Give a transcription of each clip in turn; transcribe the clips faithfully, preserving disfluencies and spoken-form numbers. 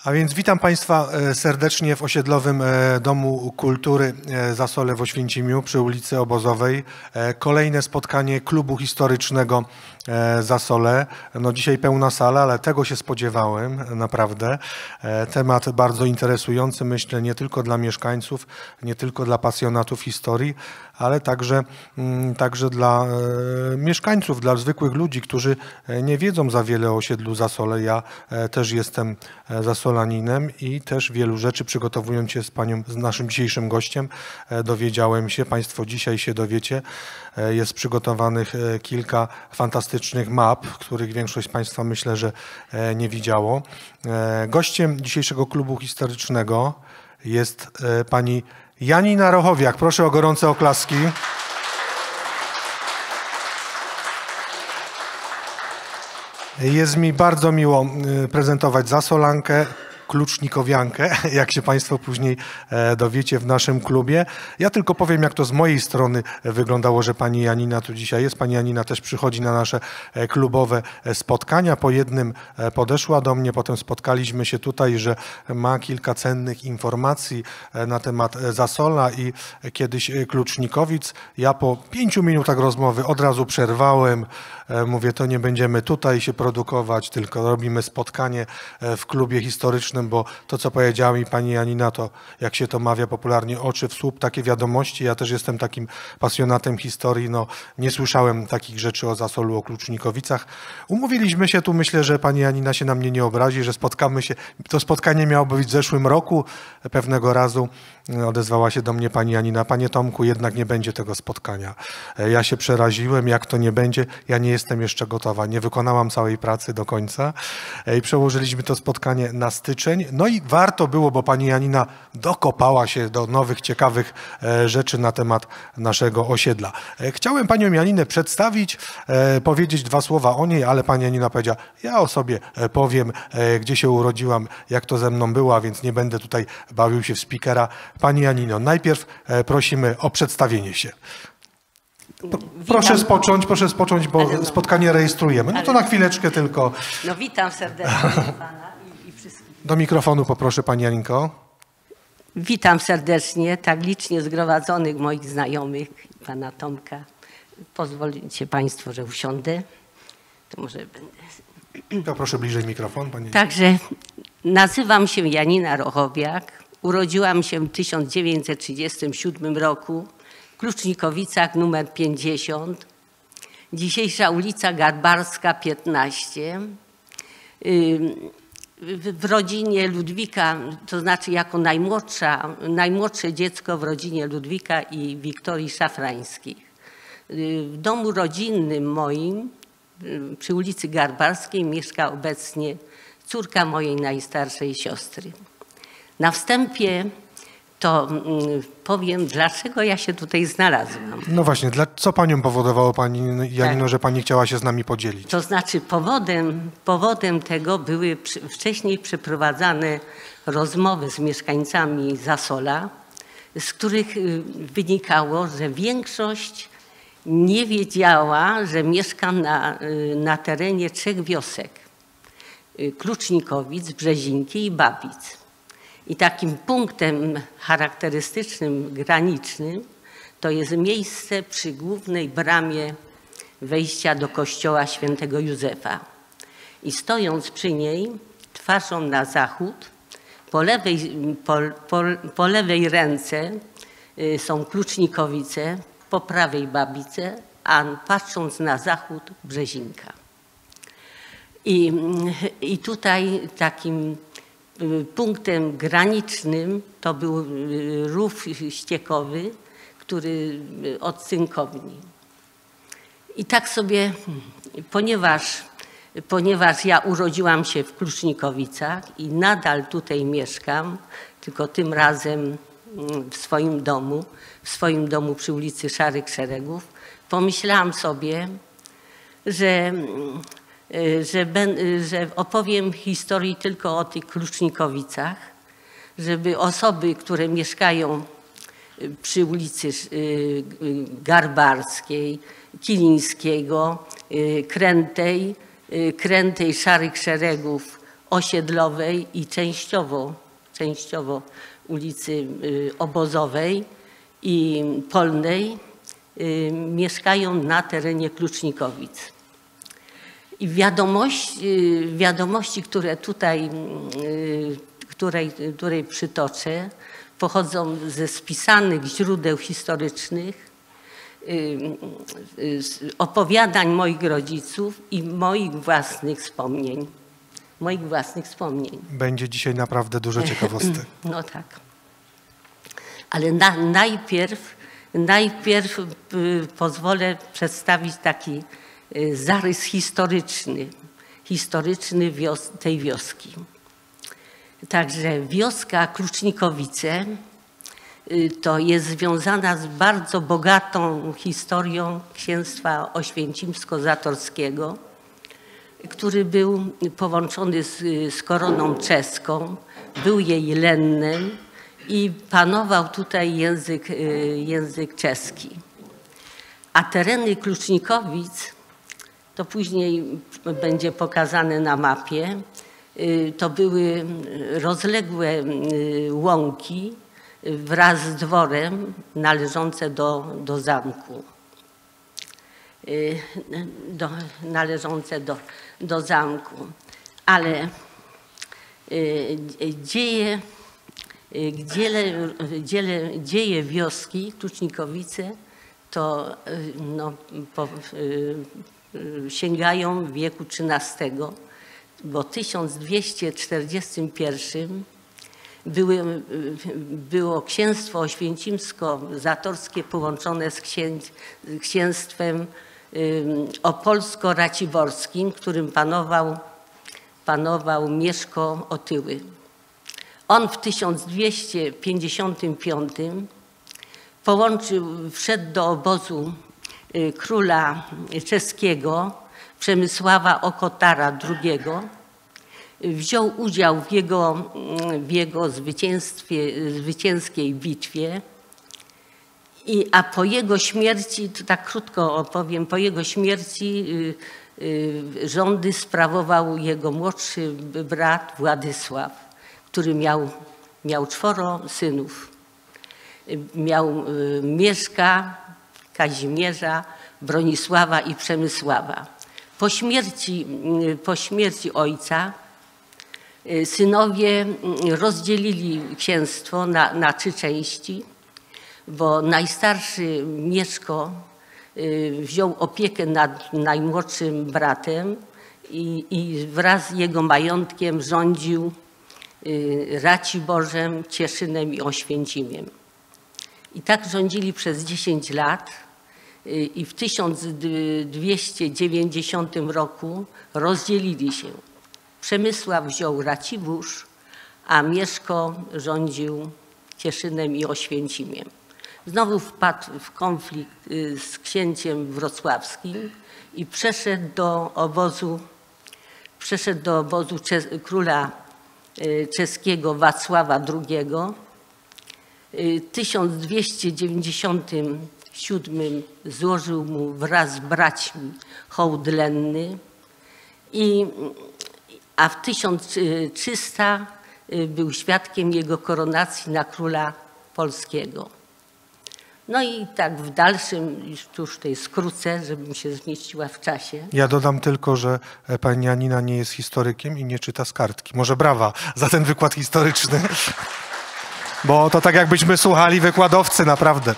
A więc witam Państwa serdecznie w osiedlowym Domu Kultury Zasole w Oświęcimiu przy ulicy Obozowej. Kolejne spotkanie klubu historycznego Zasole. No dzisiaj pełna sala, ale tego się spodziewałem naprawdę. Temat bardzo interesujący, myślę, nie tylko dla mieszkańców, nie tylko dla pasjonatów historii, ale także, także dla mieszkańców, dla zwykłych ludzi, którzy nie wiedzą za wiele o osiedlu Zasole. Ja też jestem zasolaninem i też wielu rzeczy, przygotowując się z panią, z naszym dzisiejszym gościem, dowiedziałem się, Państwo dzisiaj się dowiecie. Jest przygotowanych kilka fantastycznych map, których większość z Państwa myślę, że nie widziało. Gościem dzisiejszego klubu historycznego jest pani Janina Rochowiak. Proszę o gorące oklaski. Jest mi bardzo miło prezentować zasolankę, klucznikowiankę, jak się Państwo później dowiecie w naszym klubie. Ja tylko powiem, jak to z mojej strony wyglądało, że pani Janina tu dzisiaj jest. Pani Janina też przychodzi na nasze klubowe spotkania. Po jednym podeszła do mnie, potem spotkaliśmy się tutaj, że ma kilka cennych informacji na temat Zasola i kiedyś Klucznikowic. Ja po pięciu minutach rozmowy od razu przerwałem. Mówię, to nie będziemy tutaj się produkować, tylko robimy spotkanie w klubie historycznym, bo to, co powiedziała mi pani Janina, to jak się to mawia popularnie, oczy w słup, takie wiadomości. Ja też jestem takim pasjonatem historii, no nie słyszałem takich rzeczy o Zasolu, o Klucznikowicach. Umówiliśmy się tu, myślę, że pani Janina się na mnie nie obrazi, że spotkamy się. To spotkanie miało być w zeszłym roku. Pewnego razu odezwała się do mnie pani Janina: panie Tomku, jednak nie będzie tego spotkania. Ja się przeraziłem, jak to nie będzie. Ja nie jestem jeszcze gotowa, nie wykonałam całej pracy do końca i przełożyliśmy to spotkanie na styczeń. No i warto było, bo pani Janina dokopała się do nowych, ciekawych rzeczy na temat naszego osiedla. Chciałem panią Janinę przedstawić, powiedzieć dwa słowa o niej, ale pani Janina powiedziała: ja o sobie powiem, gdzie się urodziłam, jak to ze mną było, a więc nie będę tutaj bawił się w speakera. Pani Janino, najpierw prosimy o przedstawienie się. Proszę witam. spocząć, proszę spocząć, bo no, spotkanie rejestrujemy. No to na chwileczkę tylko. No witam serdecznie pana i, i wszystkich. Do mikrofonu poproszę pani Janinko. Witam serdecznie tak licznie zgromadzonych moich znajomych, pana Tomka. Pozwolicie Państwo, że usiądę. To może będę. To proszę bliżej mikrofon. Pani. Także nazywam się Janina Rochowiak. Urodziłam się w tysiąc dziewięćset trzydziestym siódmym roku w Klucznikowicach numer pięćdziesiąt. Dzisiejsza ulica Garbarska piętnaście. W rodzinie Ludwika, to znaczy jako najmłodsza, najmłodsze dziecko w rodzinie Ludwika i Wiktorii Szafrańskich. W domu rodzinnym moim przy ulicy Garbarskiej mieszka obecnie córka mojej najstarszej siostry. Na wstępie to powiem, dlaczego ja się tutaj znalazłam. No właśnie, dla, co panią powodowało, pani Janino, tak, że pani chciała się z nami podzielić? To znaczy powodem, powodem tego były przy, wcześniej przeprowadzane rozmowy z mieszkańcami Zasola, z których wynikało, że większość nie wiedziała, że mieszkam na, na terenie trzech wiosek: Klucznikowic, Brzezinki i Babic. I takim punktem charakterystycznym, granicznym to jest miejsce przy głównej bramie wejścia do kościoła świętego Józefa. I stojąc przy niej, twarzą na zachód, po lewej, po, po, po lewej ręce są Klucznikowice, po prawej Babice, a patrząc na zachód Brzezinka. I, i tutaj takim punktem granicznym to był rów ściekowy, który od Cynkowni. I tak sobie, ponieważ, ponieważ ja urodziłam się w Klucznikowicach i nadal tutaj mieszkam, tylko tym razem w swoim domu, w swoim domu przy ulicy Szarych Szeregów, pomyślałam sobie, że Że, ben, że opowiem historii tylko o tych Klucznikowicach, żeby osoby, które mieszkają przy ulicy Garbarskiej, Kilińskiego, Krętej, Krętej, Szarych Szeregów Osiedlowej i częściowo, częściowo ulicy Obozowej i Polnej mieszkają na terenie Klucznikowic. I wiadomości, wiadomości które tutaj której, której przytoczę, pochodzą ze spisanych źródeł historycznych, opowiadań moich rodziców i moich własnych wspomnień. Moich własnych wspomnień. Będzie dzisiaj naprawdę dużo ciekawostek. No tak. Ale na, najpierw, najpierw pozwolę przedstawić taki zarys historyczny, historyczny wios tej wioski. Także wioska Klucznikowice to jest związana z bardzo bogatą historią księstwa oświęcimsko-zatorskiego, który był połączony z, z koroną czeską, był jej lennem i panował tutaj język, język czeski. A tereny Klucznikowic, to później będzie pokazane na mapie, to były rozległe łąki wraz z dworem należące do, do zamku. Do, należące do, do zamku. Ale dzieje, dzieje, dzieje, dzieje wioski Klucznikowice to no, po, sięgają wieku trzynastego, bo w tysiąc dwieście czterdziestym pierwszym były, było księstwo oświęcimsko-zatorskie połączone z księć, księstwem opolsko-raciborskim, którym panował, panował Mieszko Otyły. On w tysiąc dwieście pięćdziesiątym piątym połączył, wszedł do obozu króla czeskiego Przemysława Okotara drugiego, wziął udział w jego, w jego zwycięstwie, zwycięskiej bitwie, i, a po jego śmierci, to tak krótko opowiem, po jego śmierci y, y, rządy sprawował jego młodszy brat Władysław, który miał, miał czworo synów. Miał y, Mieszka, Kazimierza, Bronisława i Przemysława. Po śmierci, y, po śmierci ojca synowie rozdzielili księstwo na, na trzy części, bo najstarszy Mieszko wziął opiekę nad najmłodszym bratem i, i wraz z jego majątkiem rządził Raciborzem, Cieszynem i Oświęcimiem. I tak rządzili przez dziesięć lat i w tysiąc dwieście dziewięćdziesiątym roku rozdzielili się. Przemysław wziął Racibórz, a Mieszko rządził Cieszynem i Oświęcimiem. Znowu wpadł w konflikt z księciem wrocławskim i przeszedł do obozu, przeszedł do obozu króla czeskiego Wacława drugiego. W tysiąc dwieście dziewięćdziesiątym siódmym złożył mu wraz z braćmi hołd lenny, i a w tysiąc trzystym był świadkiem jego koronacji na króla polskiego. No i tak w dalszym, już tutaj skrócę, żebym się zmieściła w czasie. Ja dodam tylko, że pani Janina nie jest historykiem i nie czyta z kartki. Może brawa za ten wykład historyczny, bo to tak jakbyśmy słuchali wykładowcy, naprawdę.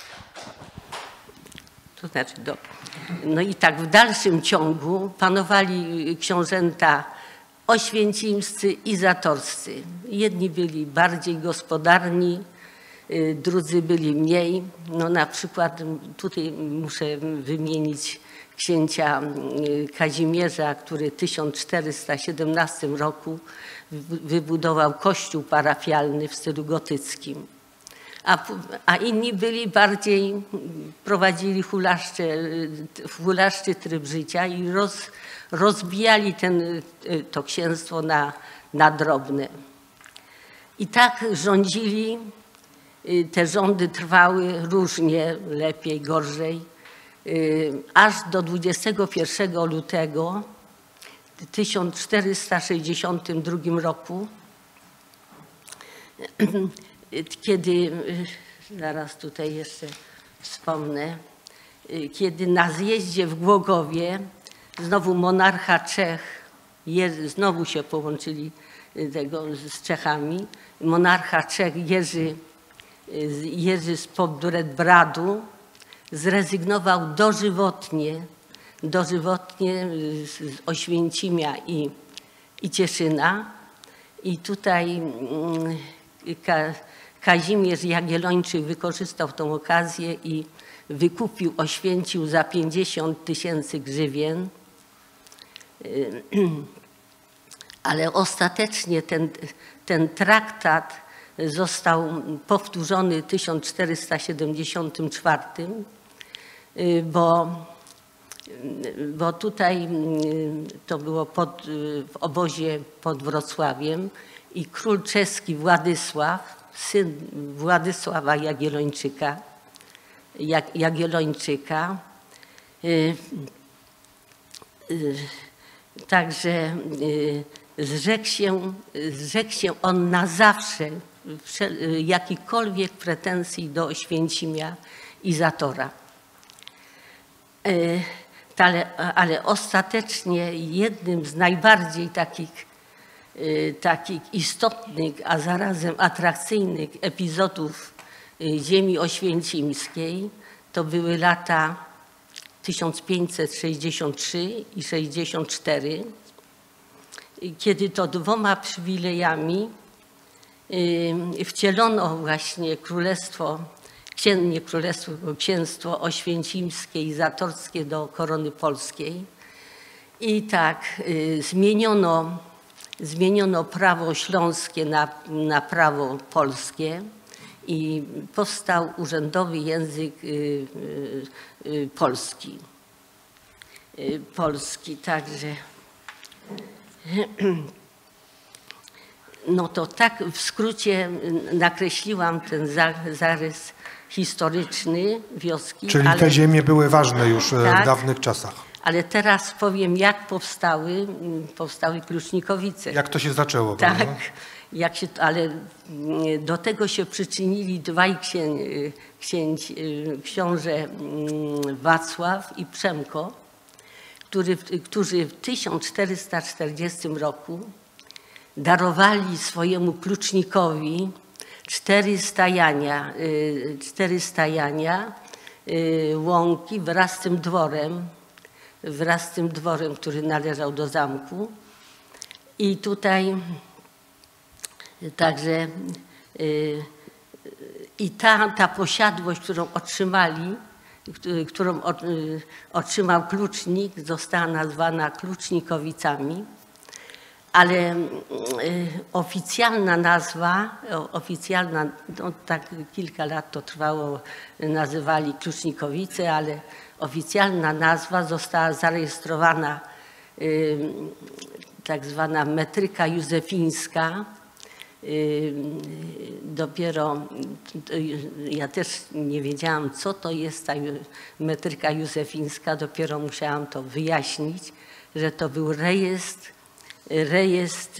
To znaczy, do, no i tak w dalszym ciągu panowali książęta oświęcimscy i zatorscy. Jedni byli bardziej gospodarni, drudzy byli mniej. No na przykład tutaj muszę wymienić księcia Kazimierza, który w tysiąc czterysta siedemnastym roku wybudował kościół parafialny w stylu gotyckim. A, a inni byli bardziej, prowadzili hulaszczy, hulaszczy tryb życia i roz, rozbijali ten, to księstwo na, na drobne. I tak rządzili, te rządy trwały różnie, lepiej, gorzej, aż do dwudziestego pierwszego lutego tysiąc czterysta sześćdziesiątym drugim roku, kiedy, zaraz tutaj jeszcze wspomnę, kiedy na zjeździe w Głogowie znowu monarcha Czech, znowu się połączyli tego z Czechami, monarcha Czech Jerzy, Jerzy z Podbradbradu zrezygnował dożywotnie, dożywotnie z Oświęcimia i, i Cieszyna. I tutaj Ka, Kazimierz Jagiellończyk wykorzystał tą okazję i wykupił Oświęcim za pięćdziesiąt tysięcy grzywien. Ale ostatecznie ten, ten traktat został powtórzony w tysiąc czterysta siedemdziesiątym czwartym, bo, bo tutaj to było pod, w obozie pod Wrocławiem i król czeski Władysław, syn Władysława Jagiellończyka, Jak, Jagiellończyka, także zrzekł się, zrzekł się on na zawsze jakichkolwiek pretensji do Oświęcimia i Zatora. Ale, ale ostatecznie jednym z najbardziej takich, takich istotnych, a zarazem atrakcyjnych epizodów ziemi oświęcimskiej to były lata tysiąc pięćset sześćdziesiąt trzy i sześćdziesiąt cztery, kiedy to dwoma przywilejami wcielono właśnie królestwo, nie królestwo, księstwo oświęcimskie i zatorskie do korony polskiej. I tak zmieniono, zmieniono prawo śląskie na, na prawo polskie i powstał urzędowy język polski. Polski, także no to tak w skrócie nakreśliłam ten zarys historyczny wioski. Czyli ale, te ziemie były ważne już tak, w dawnych czasach. Ale teraz powiem, jak powstały, powstały Klucznikowice. Jak to się zaczęło? Tak, prawda? jak się, ale do tego się przyczynili dwaj księ, księć, książę Wacław i Przemko, który, którzy w tysiąc czterysta czterdziestym roku darowali swojemu klucznikowi cztery stajania, cztery stajania łąki wraz z tym dworem, wraz z tym dworem, który należał do zamku. I tutaj także i ta, ta posiadłość, którą otrzymali, którą otrzymał klucznik, została nazwana Klucznikowicami, ale oficjalna nazwa, oficjalna, no tak kilka lat to trwało, nazywali Klucznikowice, ale oficjalna nazwa została zarejestrowana, tak zwana metryka józefińska. Dopiero ja też nie wiedziałam, co to jest ta metryka józefińska, dopiero musiałam to wyjaśnić, że to był rejestr, rejestr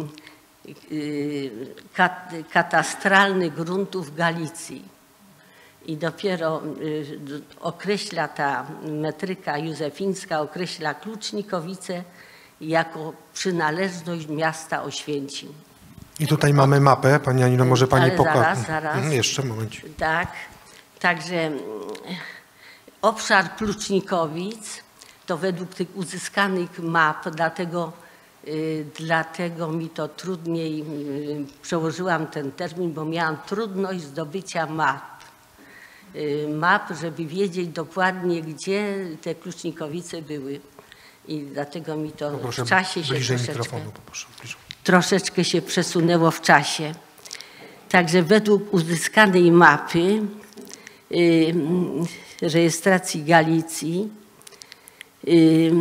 katastralny gruntów Galicji. I dopiero określa ta metryka józefińska, określa Klucznikowice jako przynależność miasta Oświęcim. I tutaj mamy mapę. Pani Anino, może Pani pokaże? Zaraz, zaraz. Jeszcze moment. Tak, także obszar Klucznikowic to według tych uzyskanych map, dlatego, y, dlatego mi to trudniej, y, przełożyłam ten termin, bo miałam trudność zdobycia map. Y, map, żeby wiedzieć dokładnie, gdzie te Klucznikowice były. I dlatego mi to Poproszę, w czasie się bliżej troszeczkę... mikrofonu, poproszę, bliżej. troszeczkę się przesunęło w czasie. Także według uzyskanej mapy y, rejestracji Galicji, y,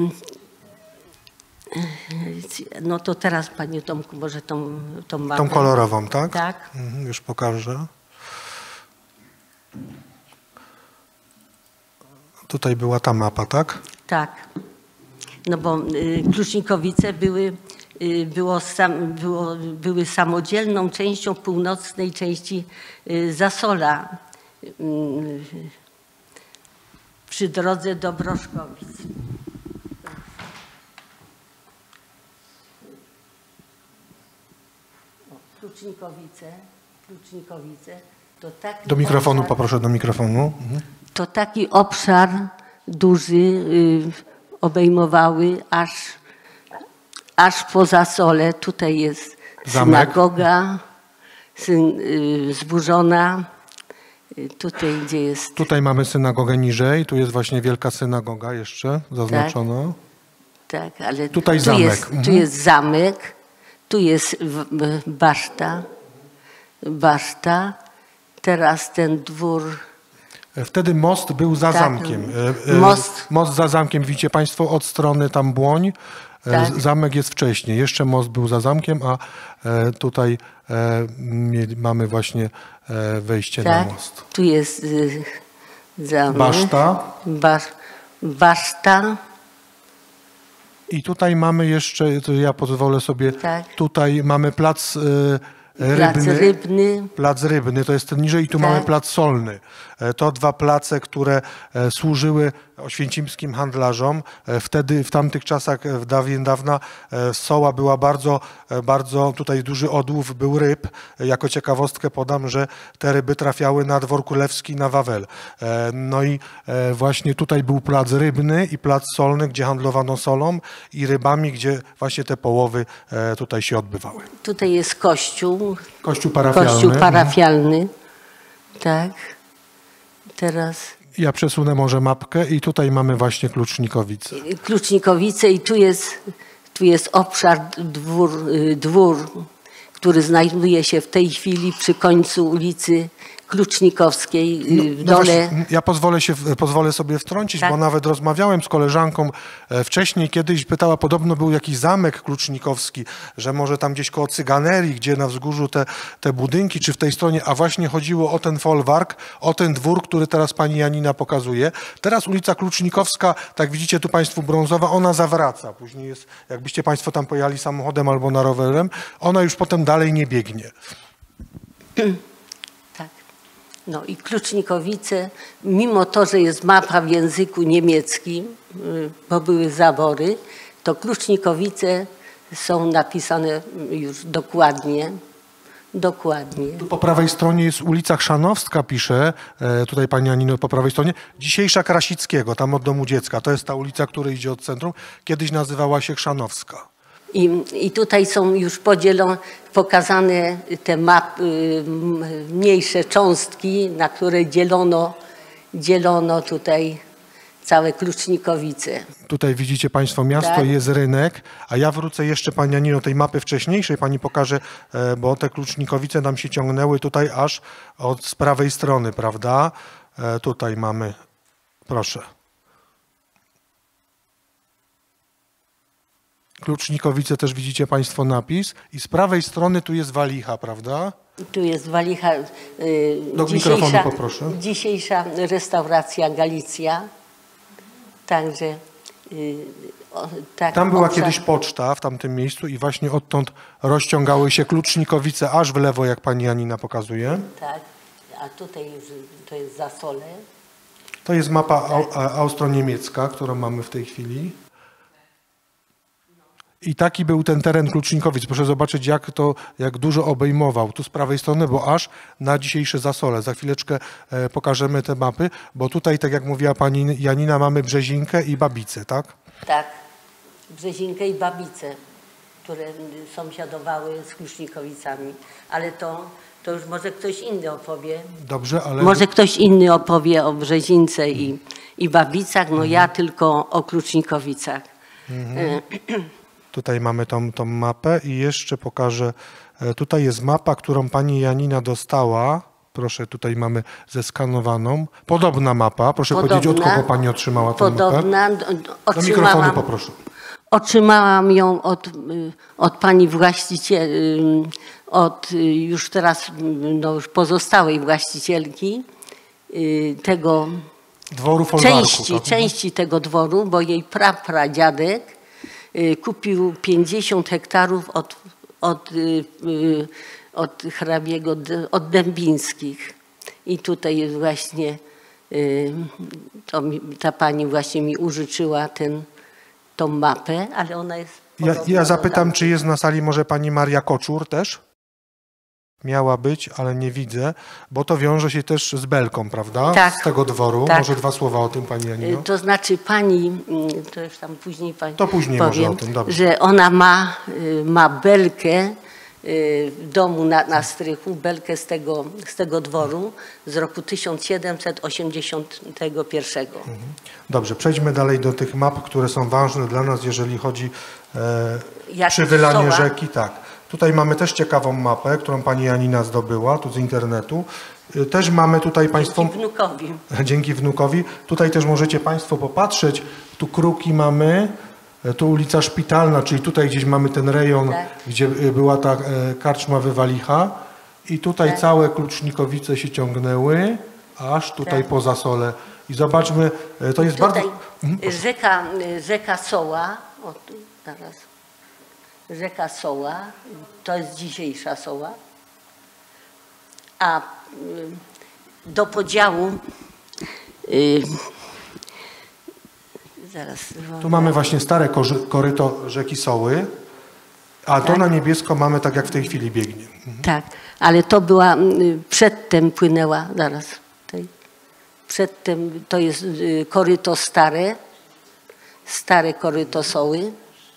no to teraz, Panie Tomku, może tą, tą mapę. Tą kolorową, tak? Tak. Mhm, już pokażę. Tutaj była ta mapa, tak? Tak. no bo y, Klucznikowice były, y, było sam, było, były samodzielną częścią północnej części y, Zasola y, przy drodze do Broszkowic. O, Klucznikowice, Klucznikowice to taki Do mikrofonu obszar, poproszę, do mikrofonu. Mhm. to taki obszar duży y, obejmowały aż, aż po Zasole. Tutaj jest Zamek. synagoga syn, y, zburzona. Y, tutaj gdzie jest... Tutaj mamy synagogę niżej, tu jest właśnie wielka synagoga jeszcze zaznaczona. Tak, ale Tutaj tu zamek. Jest, Mhm. tu jest zamek, tu jest w- w- baszta, baszta. Teraz ten dwór... Wtedy most był za Tak, zamkiem. E, e, most. most za zamkiem, widzicie Państwo, od strony tam Błoń. E, Tak. Zamek jest wcześniej. Jeszcze most był za zamkiem, a e, tutaj e, mieli- mamy właśnie e, wejście Tak, na most. tu jest y, zamek. Baszta. Basz, baszta. I tutaj mamy jeszcze, to ja pozwolę sobie, Tak. tutaj mamy plac e, Plac rybny. rybny. Plac Rybny, to jest ten niżej i tu Tak. mamy Plac Solny. E, To dwa place, które e, służyły oświęcimskim handlarzom. E, Wtedy, w tamtych czasach, e, w dawien dawna, e, Soła była bardzo, e, bardzo, tutaj duży odłów był ryb. E, Jako ciekawostkę podam, że te ryby trafiały na Dwór Królewski na Wawel. E, No i e, właśnie tutaj był Plac Rybny i Plac Solny, gdzie handlowano solą i rybami, gdzie właśnie te połowy e, tutaj się odbywały. Tutaj jest kościół. Kościół parafialny. Kościół parafialny. Tak. Teraz Ja przesunę może mapkę i tutaj mamy właśnie Klucznikowice. Klucznikowice i tu jest, tu jest obszar dwór, y, dwór, który znajduje się w tej chwili przy końcu ulicy Klucznikowskiej y, w No dole. właśnie, ja pozwolę, się, pozwolę sobie wtrącić, Tak. bo nawet rozmawiałem z koleżanką e, wcześniej, kiedyś pytała, podobno był jakiś zamek klucznikowski, że może tam gdzieś koło Cyganerii, gdzie na wzgórzu te, te budynki, czy w tej stronie, a właśnie chodziło o ten folwark, o ten dwór, który teraz pani Janina pokazuje. Teraz ulica Klucznikowska, tak widzicie tu państwu brązowa, ona zawraca. Później jest, jakbyście państwo tam pojechali samochodem albo na rowerem, ona już potem dalej nie biegnie. Tak. No i Klucznikowice, mimo to, że jest mapa w języku niemieckim, y, bo były zabory, to Klucznikowice są napisane już dokładnie. Dokładnie. Tu po prawej stronie jest ulica Chrzanowska, pisze, e, tutaj pani Anino po prawej stronie, dzisiejsza Krasickiego, tam od Domu Dziecka. To jest ta ulica, która idzie od centrum. Kiedyś nazywała się Chrzanowska. I, I tutaj są już podzielone, pokazane te mapy, m, mniejsze cząstki, na które dzielono, dzielono tutaj całe Klucznikowice. Tutaj widzicie państwo miasto, Tak. jest rynek, a ja wrócę jeszcze pani Anino tej mapy wcześniejszej, pani pokaże, e, bo te Klucznikowice nam się ciągnęły tutaj aż od z prawej strony, prawda? E, tutaj mamy, proszę. Klucznikowice też widzicie państwo napis i z prawej strony tu jest Walicha, prawda? Tu jest Walicha, y, Do mikrofonu poproszę. dzisiejsza restauracja Galicja. Także y, o, tak, Tam była obszar- kiedyś poczta w tamtym miejscu i właśnie odtąd rozciągały się Klucznikowice aż w lewo, jak pani Janina pokazuje. Tak, a tutaj już to jest Zasole. To jest mapa au, a- austro-niemiecka, którą mamy w tej chwili. I taki był ten teren Klucznikowic. Proszę zobaczyć, jak to, jak dużo obejmował. Tu z prawej strony, bo aż na dzisiejsze Zasole. Za chwileczkę e, pokażemy te mapy, bo tutaj, tak jak mówiła pani Janina, mamy Brzezinkę i Babicę, tak? Tak, Brzezinkę i Babice, które sąsiadowały z Klucznikowicami. Ale to, to już może ktoś inny opowie. Dobrze, ale... Może ktoś inny opowie o Brzezince i, i Babicach, no ja tylko o Klucznikowicach. E, Tutaj mamy tą, tą mapę i jeszcze pokażę, e, tutaj jest mapa, którą pani Janina dostała. Proszę, tutaj mamy zeskanowaną. Podobna mapa. Proszę Podobna. powiedzieć, od kogo pani otrzymała tę mapę? Podobna, d- d- Do mikrofonu otrzymałam, poproszę. otrzymałam ją od, y, od pani właściciel, y, od y, już teraz y, no już pozostałej właścicielki y, tego Dworu folwarku. części, tak? części tego dworu, bo jej prapradziadek kupił pięćdziesiąt hektarów od, od, od hrabiego, od Dębińskich. I tutaj jest właśnie, to mi, ta pani właśnie mi użyczyła ten, tą mapę, ale ona jest... Ja, ja zapytam, czy jest na sali może pani Maria Koczur też? Miała być, ale nie widzę, bo to wiąże się też z Belką, prawda? Tak. Z tego dworu. Tak. Może dwa słowa o tym, pani Janino? To znaczy pani, to już tam później pani To później powiem, może o tym, dobrze. że ona ma, ma belkę w domu na, na strychu, belkę z tego, z tego dworu z roku tysiąc siedemset osiemdziesiątego pierwszego. Dobrze, przejdźmy dalej do tych map, które są ważne dla nas, jeżeli chodzi e, Jak przy wylaniu soła. rzeki. Tak. Tutaj mamy też ciekawą mapę, którą pani Janina zdobyła, tu z internetu. E, Też mamy tutaj państwo... Dzięki wnukowi. Dzięki wnukowi. Tutaj też możecie państwo popatrzeć. Tu Kruki mamy, e, tu ulica Szpitalna, czyli tutaj gdzieś mamy ten rejon, Tak. gdzie e, była ta e, karczma Wywalicha. I tutaj Tak. całe Klucznikowice się ciągnęły, aż tutaj Tak. po Zasole. I zobaczmy, e, to jest Tutaj bardzo... rzeka, rzeka Soła, o, tu, zaraz. Rzeka Soła, to jest dzisiejsza Soła, a y, do podziału y, zaraz. Tu mamy właśnie stare korzy- koryto rzeki Soły, a to Tak. na niebiesko mamy tak jak w tej chwili biegnie. Tak, ale to była, y, przedtem płynęła, zaraz, tej, przedtem to jest y, koryto stare, stare koryto Soły.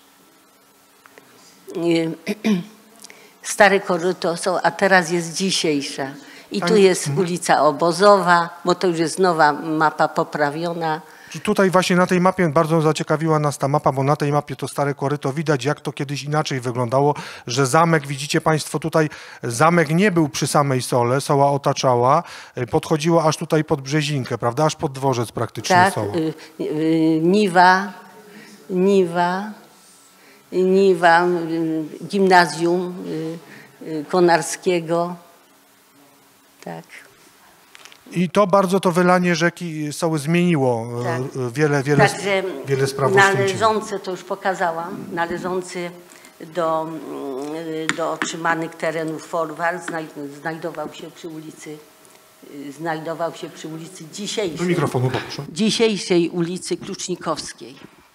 Y, Stare koryto Soły, a teraz jest dzisiejsza. I tu jest ulica Obozowa, bo to już jest nowa mapa poprawiona. Tutaj właśnie na tej mapie bardzo zaciekawiła nas ta mapa, bo na tej mapie to stare koryto widać, jak to kiedyś inaczej wyglądało, że zamek, widzicie państwo tutaj, zamek nie był przy samej Sole, Soła otaczała, podchodziło aż tutaj pod Brzezinkę, prawda, aż pod dworzec praktycznie Tak, Soła. y, y, Niwa, Niwa, Niwa, y, gimnazjum y, y, Konarskiego. Tak. I to bardzo to wylanie rzeki Soły zmieniło Tak. e, wiele, wiele, Także wiele spraw w Oświęcimiu. należące, to już pokazałam, należące do, mm, do otrzymanych terenów Forwar znaj, znajdował się przy ulicy, y, znajdował się przy ulicy Do dzisiejszej, mikrofonu poproszę. dzisiejszej ulicy Klucznikowskiej.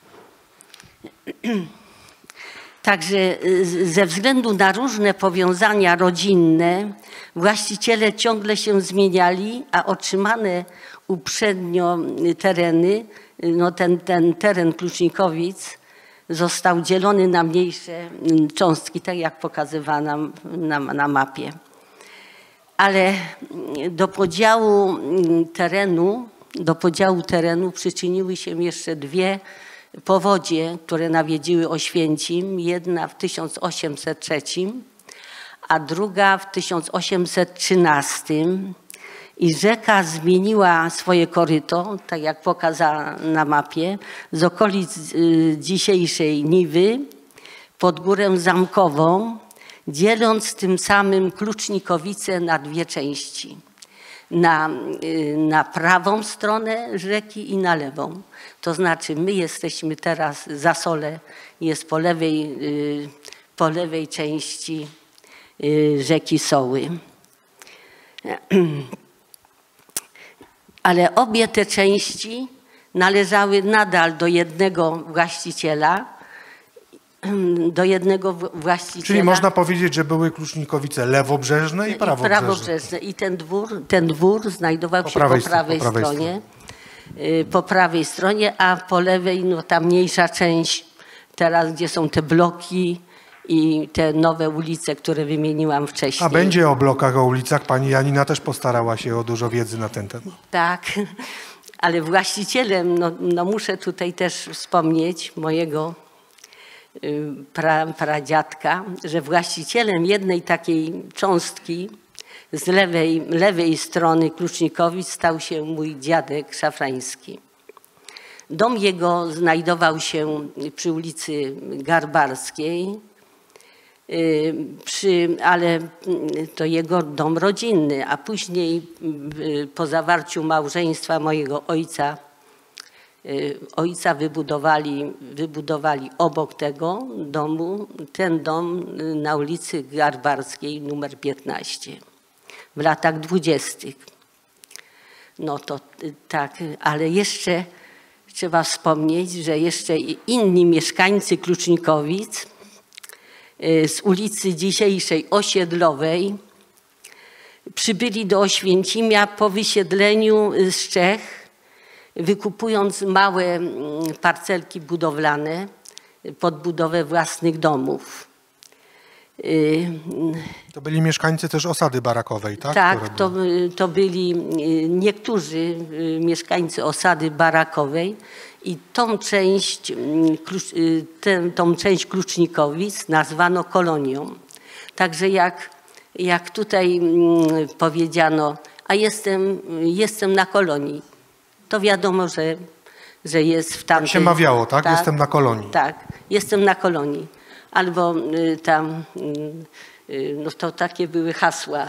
Także y, ze względu na różne powiązania rodzinne właściciele ciągle się zmieniali, a otrzymane uprzednio y, tereny, y, no ten, ten teren Klucznikowic został dzielony na mniejsze y, cząstki, tak jak pokazywano na, na mapie. Ale y, do podziału y, terenu, do podziału terenu przyczyniły się jeszcze dwie powodzie, które nawiedziły Oświęcim. Jedna w tysiąc osiemset trzecim, a druga w tysiąc osiemset trzynastym. I rzeka zmieniła swoje koryto, tak jak pokazała na mapie, z okolic y, dzisiejszej Niwy pod Górę Zamkową, dzieląc tym samym Klucznikowice na dwie części. Na, y, na prawą stronę rzeki i na lewą. To znaczy my jesteśmy teraz, Zasole jest po lewej, y, po lewej części y, rzeki Soły. Ale obie te części należały nadal do jednego właściciela, do jednego właściciela. Czyli można powiedzieć, że były Klucznikowice lewobrzeżne i prawobrzeżne. I prawobrzeżne. I ten dwór, ten dwór znajdował Po się prawej po prawej, po prawej stronie. Y, Po prawej stronie, a po lewej no, ta mniejsza część, teraz gdzie są te bloki i te nowe ulice, które wymieniłam wcześniej. A będzie o blokach, o ulicach. Pani Janina też postarała się o dużo wiedzy na ten temat. Tak, ale właścicielem, no, no muszę tutaj też wspomnieć mojego y, pra, pradziadka, że właścicielem jednej takiej cząstki z lewej, lewej strony Klucznikowic stał się mój dziadek Szafrański. Dom jego znajdował się przy ulicy Garbarskiej, y, przy, ale to jego dom rodzinny, a później y, po zawarciu małżeństwa mojego ojca ojca wybudowali, wybudowali obok tego domu, ten dom na ulicy Garbarskiej numer piętnaście w latach dwudziestych. No to tak, ale jeszcze trzeba wspomnieć, że jeszcze inni mieszkańcy Klucznikowic z ulicy dzisiejszej Osiedlowej przybyli do Oświęcimia po wysiedleniu z Czech, wykupując małe parcelki budowlane pod budowę własnych domów. To byli mieszkańcy też osady barakowej, tak? Tak, to, to byli niektórzy mieszkańcy osady barakowej i tą część, tę, tą część Klucznikowic nazwano kolonią. Także jak, jak tutaj powiedziano, a jestem, jestem na kolonii, to wiadomo, że, że jest w tamtej... Tak się mawiało, tak? tak? Jestem na kolonii. Tak, jestem na kolonii. Albo tam, no to takie były hasła.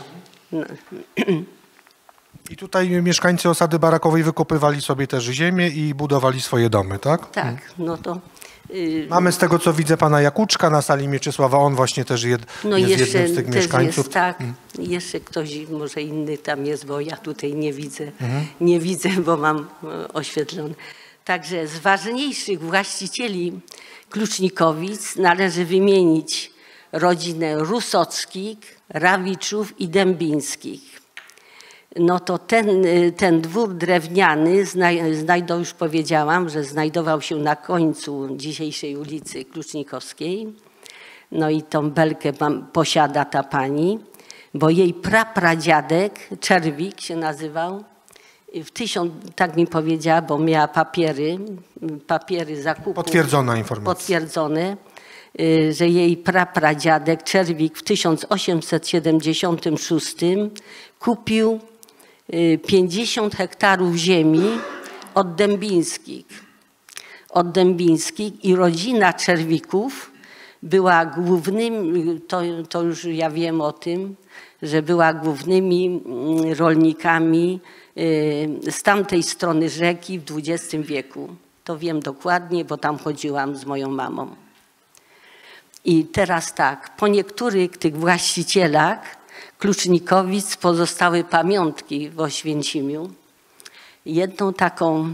I tutaj mieszkańcy osady barakowej wykopywali sobie też ziemię i budowali swoje domy, tak? Tak, no to... Mamy z tego, co widzę, pana Jakuczka na sali Mieczysława. On właśnie też jed, no jest jeszcze jednym z tych mieszkańców. Jest, tak, hmm. jeszcze ktoś, może inny tam jest, bo ja tutaj nie widzę, hmm. nie widzę, bo mam oświetlone. Także z ważniejszych właścicieli Klucznikowic należy wymienić rodzinę Rusockich, Rawiczów i Dębińskich. No to ten, ten dwór drewniany, znajdą, już powiedziałam, że znajdował się na końcu dzisiejszej ulicy Klucznikowskiej. No i tą belkę posiada ta pani, bo jej prapradziadek, Czerwik się nazywał, w tysiąc, tak mi powiedziała, bo miała papiery, papiery zakupu. Potwierdzona informacja. Potwierdzone, że jej prapradziadek Czerwik w tysiąc osiemset siedemdziesiątym szóstym kupił pięćdziesiąt hektarów ziemi od Dębińskich. Od Dębińskich i rodzina Czerwików była głównymi, to, to już ja wiem o tym, że była głównymi rolnikami z tamtej strony rzeki w dwudziestym wieku. To wiem dokładnie, bo tam chodziłam z moją mamą. I teraz tak, po niektórych tych właścicielach Klucznikowic pozostały pamiątki w Oświęcimiu. Jedną taką,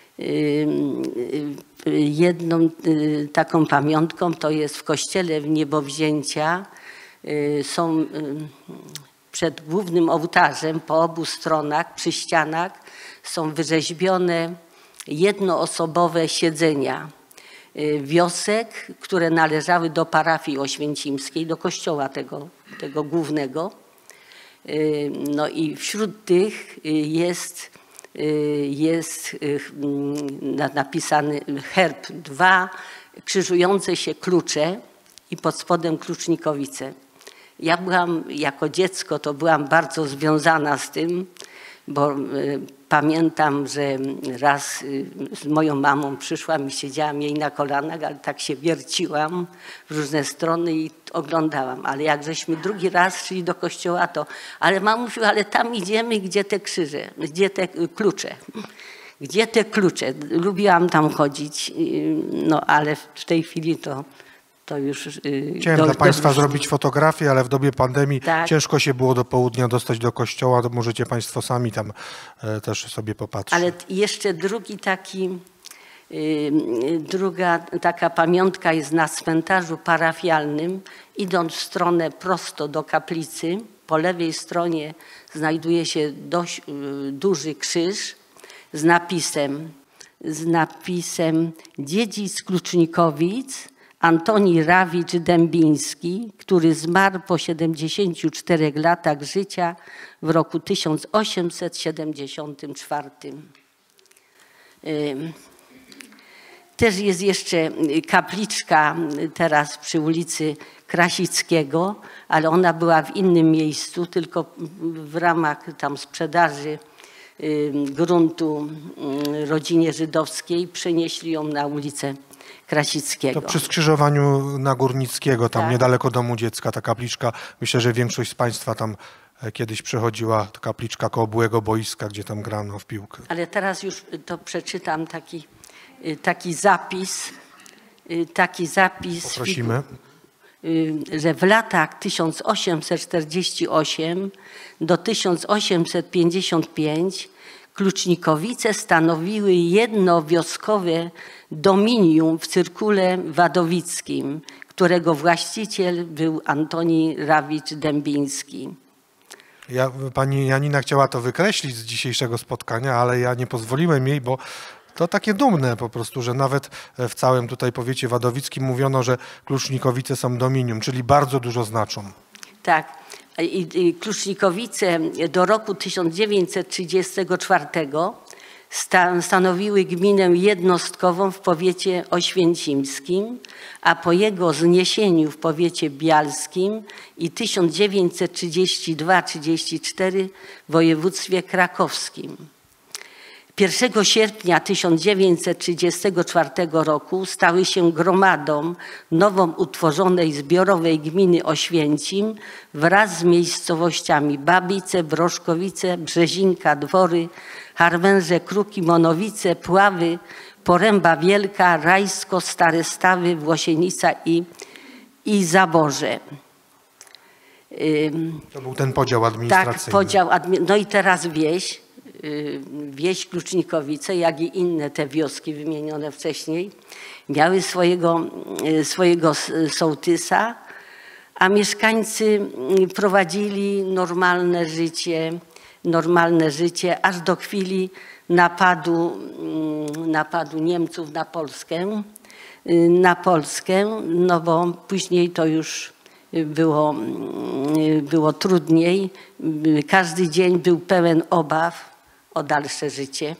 jedną taką pamiątką to jest w kościele w Niebowzięcia. Są przed głównym ołtarzem po obu stronach, przy ścianach są wyrzeźbione jednoosobowe siedzenia wiosek, które należały do parafii oświęcimskiej, do kościoła tego, tego głównego. No i wśród tych jest, jest napisany herb, dwa krzyżujące się klucze i pod spodem Klucznikowice. Ja byłam, jako dziecko, to byłam bardzo związana z tym, bo pamiętam, że raz z moją mamą przyszłam i siedziałam jej na kolanach, ale tak się wierciłam w różne strony i oglądałam. Ale jak żeśmy drugi raz szli do kościoła, to ale mamusiu, ale tam idziemy, gdzie te krzyże, gdzie te klucze. Gdzie te klucze? Lubiłam tam chodzić, no ale w tej chwili to... To już, Chciałem do, dla Państwa do... zrobić fotografię, ale w dobie pandemii tak. ciężko się było do południa dostać do kościoła. To możecie Państwo sami tam e, też sobie popatrzeć. Ale jeszcze drugi taki, y, druga taka pamiątka jest na cmentarzu parafialnym. Idąc w stronę prosto do kaplicy, po lewej stronie znajduje się dość y, duży krzyż z napisem, z napisem dziedzic z Klucznikowic, Antoni Rawicz-Dębiński, który zmarł po siedemdziesięciu czterech latach życia w roku tysiąc osiemset siedemdziesiątym czwartym. Też jest jeszcze kapliczka teraz przy ulicy Krasickiego, ale ona była w innym miejscu, tylko w ramach tam sprzedaży gruntu rodzinie żydowskiej przenieśli ją na ulicę Krasickiego. To przy skrzyżowaniu na Górnickiego, tam tak. niedaleko Domu Dziecka, ta kapliczka. Myślę, że większość z Państwa tam kiedyś przechodziła, kapliczka koło byłego boiska, gdzie tam grano w piłkę. Ale teraz już to przeczytam taki taki zapis, taki zapis, Prosimy. że w latach tysiąc osiemset czterdziesty ósmy do tysiąc osiemset pięćdziesiąt pięć Klucznikowice stanowiły jednowioskowe dominium w cyrkule wadowickim, którego właściciel był Antoni Rawicz-Dębiński. Ja, pani Janina chciała to wykreślić z dzisiejszego spotkania, ale ja nie pozwoliłem jej, bo to takie dumne po prostu, że nawet w całym tutaj powiecie wadowickim mówiono, że Klucznikowice są dominium, czyli bardzo dużo znaczą. Tak. I, i Klucznikowice do roku tysiąc dziewięćset trzydziestego czwartego sta, stanowiły gminę jednostkową w powiecie oświęcimskim, a po jego zniesieniu w powiecie bialskim i tysiąc dziewięćset trzydziestego drugiego do trzydziestego czwartego w województwie krakowskim. pierwszego sierpnia tysiąc dziewięćset trzydziestego czwartego roku stały się gromadą nową utworzonej zbiorowej gminy Oświęcim wraz z miejscowościami Babice, Broszkowice, Brzezinka, Dwory, Harwęże, Kruki, Monowice, Pławy, Poręba Wielka, Rajsko, Stare Stawy, Włosienica i, i Zaborze. To był ten podział administracyjny. Tak, podział, no i teraz wieś. Wieś Klucznikowice, jak i inne te wioski wymienione wcześniej, miały swojego, swojego sołtysa, a mieszkańcy prowadzili normalne życie, normalne życie aż do chwili napadu, napadu Niemców na Polskę, na Polskę, no bo później to już było, było trudniej. Każdy dzień był pełen obaw o dalsze życie.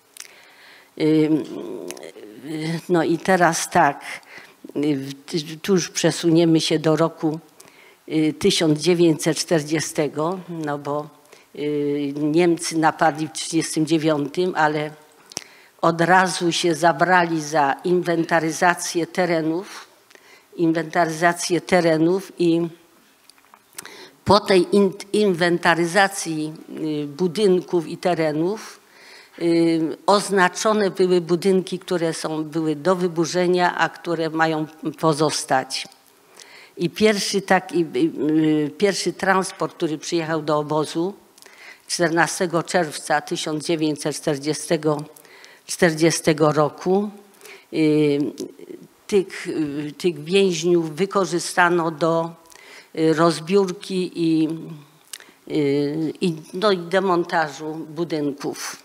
No i teraz tak, tu już przesuniemy się do roku tysiąc dziewięćset czterdziestego, no bo Niemcy napadli w tysiąc dziewięćset trzydziestym dziewiątym, ale od razu się zabrali za inwentaryzację terenów, inwentaryzację terenów i po tej inwentaryzacji budynków i terenów oznaczone były budynki, które są, były do wyburzenia, a które mają pozostać. I pierwszy, taki, pierwszy transport, który przyjechał do obozu czternastego czerwca tysiąc dziewięćset czterdziestego roku, tych, tych więźniów wykorzystano do rozbiórki i, i, no i demontażu budynków.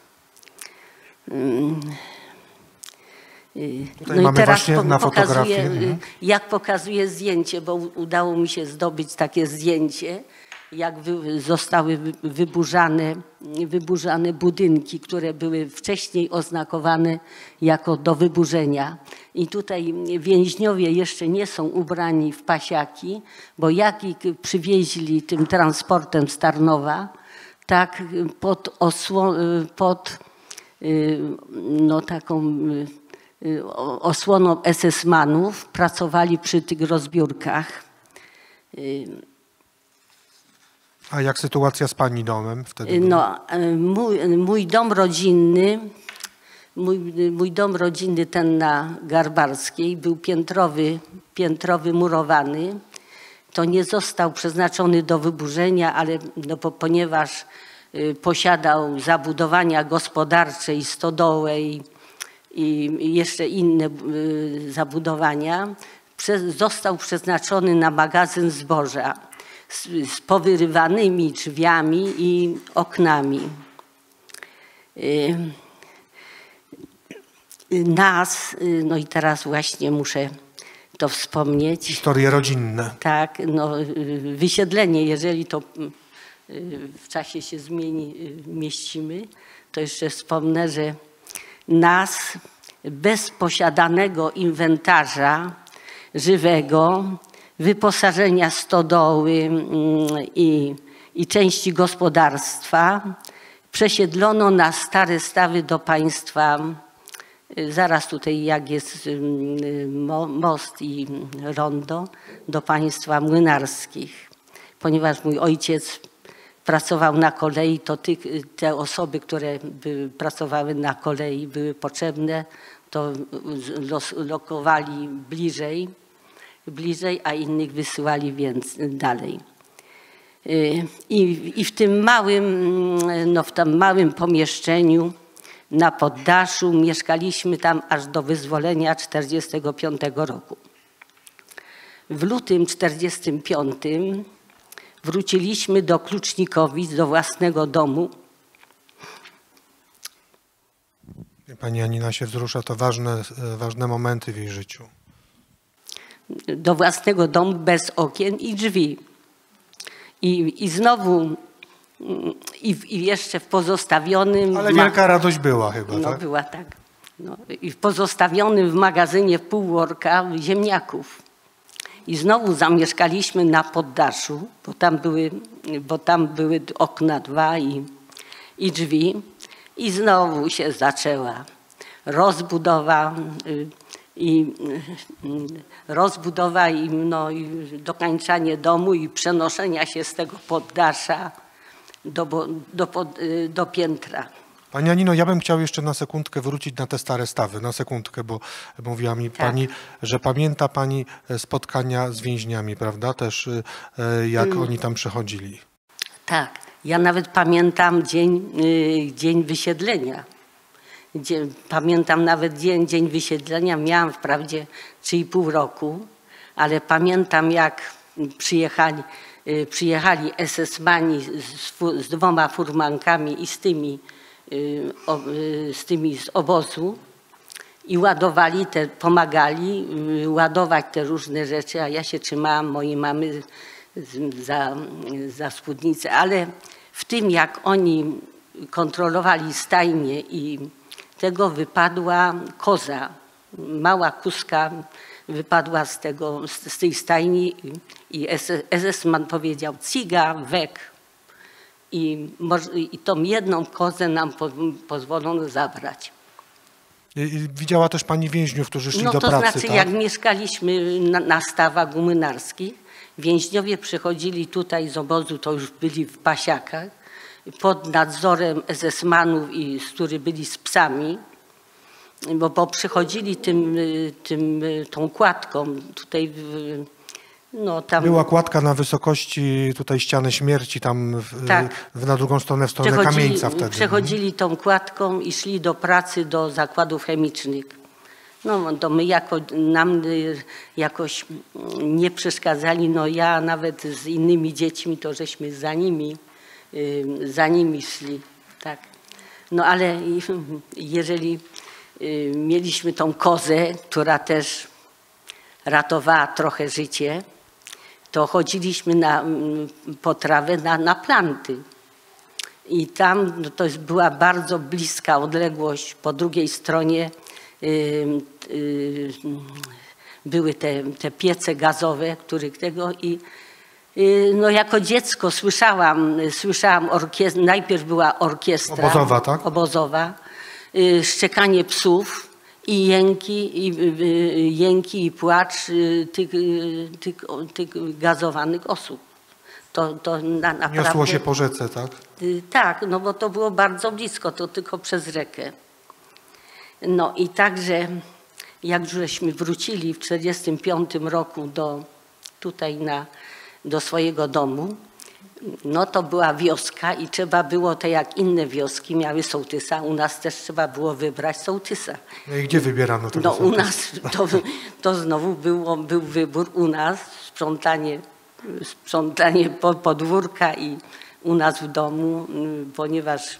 Tutaj no mamy i teraz właśnie po, na pokazuję, fotografii. jak pokazuje zdjęcie, bo udało mi się zdobyć takie zdjęcie, jak wy, zostały wyburzane, wyburzane budynki, które były wcześniej oznakowane jako do wyburzenia. I tutaj więźniowie jeszcze nie są ubrani w pasiaki, bo jak ich przywieźli tym transportem z Tarnowa, tak pod, osło, pod no, taką osłoną esesmanów pracowali przy tych rozbiórkach. A jak sytuacja z pani domem wtedy? No, mój, mój dom rodzinny, mój, mój dom rodzinny, ten na Garbarskiej, był piętrowy, piętrowy murowany. To nie został przeznaczony do wyburzenia, ale no, bo, ponieważ y, posiadał zabudowania gospodarcze i stodołę i, i jeszcze inne y, zabudowania, prze, został przeznaczony na magazyn zboża z, z powyrywanymi drzwiami i oknami. Y, nas, y, no i teraz właśnie muszę to wspomnieć. Historie rodzinne. Tak, no, wysiedlenie, jeżeli to w czasie się zmieni, mieścimy, to jeszcze wspomnę, że nas bez posiadanego inwentarza żywego, wyposażenia stodoły i, i części gospodarstwa przesiedlono na Stare Stawy do państwa. Zaraz tutaj, jak jest most i rondo, do państwa młynarskich. Ponieważ mój ojciec pracował na kolei, to ty, te osoby, które by pracowały na kolei, były potrzebne, to los, lokowali bliżej, bliżej, a innych wysyłali więc dalej. I, I w tym małym, no w tym małym pomieszczeniu na poddaszu mieszkaliśmy tam aż do wyzwolenia tysiąc dziewięćset czterdziestego piątego roku. W lutym tysiąc dziewięćset czterdziestym piątym wróciliśmy do Klucznikowic, do własnego domu. Pani Janina się wzrusza, to ważne, ważne momenty w jej życiu. Do własnego domu bez okien i drzwi. I, i znowu, i, i jeszcze w pozostawionym... Ale wielka radość była chyba, no, tak? była tak. No, i w pozostawionym w magazynie półworka ziemniaków. I znowu zamieszkaliśmy na poddaszu, bo tam były, bo tam były okna dwa i, i drzwi. I znowu się zaczęła rozbudowa i rozbudowa i, no, i dokańczanie domu i przenoszenia się z tego poddasza do, do, do piętra. Pani Janino, ja bym chciał jeszcze na sekundkę wrócić na te stare stawy, na sekundkę, bo mówiła mi tak. Pani, że pamięta Pani spotkania z więźniami, prawda? Też jak hmm. oni tam przechodzili. Tak, ja nawet pamiętam dzień, dzień wysiedlenia. Pamiętam nawet dzień, dzień wysiedlenia, miałam wprawdzie trzy i pół roku, ale pamiętam jak przyjechali, przyjechali esesmani z, z dwoma furmankami i z tymi, z tymi z obozu i ładowali, te, pomagali ładować te różne rzeczy, a ja się trzymałam mojej mamy za, za spódnicę, ale w tym jak oni kontrolowali stajnie i tego wypadła koza, mała kuzka wypadła z, tego, z, z tej stajni i esesman powiedział ciga wek i, i tą jedną kozę nam po, pozwolono zabrać. I widziała też Pani więźniów, którzy szli no, do pracy, to znaczy tak? Jak mieszkaliśmy na, na stawach guminarskich, więźniowie przychodzili tutaj z obozu, to już byli w pasiakach, pod nadzorem esesmanów, i z którzy byli z psami, bo, bo przychodzili tym, tym, tą kładką tutaj. No, tam była kładka na wysokości tutaj ściany śmierci, tam w, tak. w, na drugą stronę, w stronę Kamieńca wtedy. Przechodzili tą kładką i szli do pracy do zakładów chemicznych. No to my jako, nam jakoś nie przeszkadzali, no ja nawet z innymi dziećmi, to żeśmy za nimi za nimi szli, tak. No ale jeżeli mieliśmy tą kozę, która też ratowała trochę życie, to chodziliśmy na potrawę na, na planty. I tam no to była bardzo bliska odległość. Po drugiej stronie y, y, były te, te piece gazowe, których tego i no jako dziecko słyszałam, słyszałam orkiest- najpierw była orkiestra obozowa, tak? obozowa, szczekanie psów i jęki, i, jęki i płacz tych, tych, tych gazowanych osób. To, to na, naprawdę, niosło się po rzece, tak? Tak, no bo to było bardzo blisko, to tylko przez rzekę. No i także jak żeśmy wrócili w czterdziestym piątym roku do, tutaj na do swojego domu, no to była wioska i trzeba było, to jak inne wioski miały sołtysa, u nas też trzeba było wybrać sołtysa. No i gdzie wybierano tego No sołtysa? u nas to, to znowu było, był wybór u nas, sprzątanie, sprzątanie podwórka i u nas w domu, ponieważ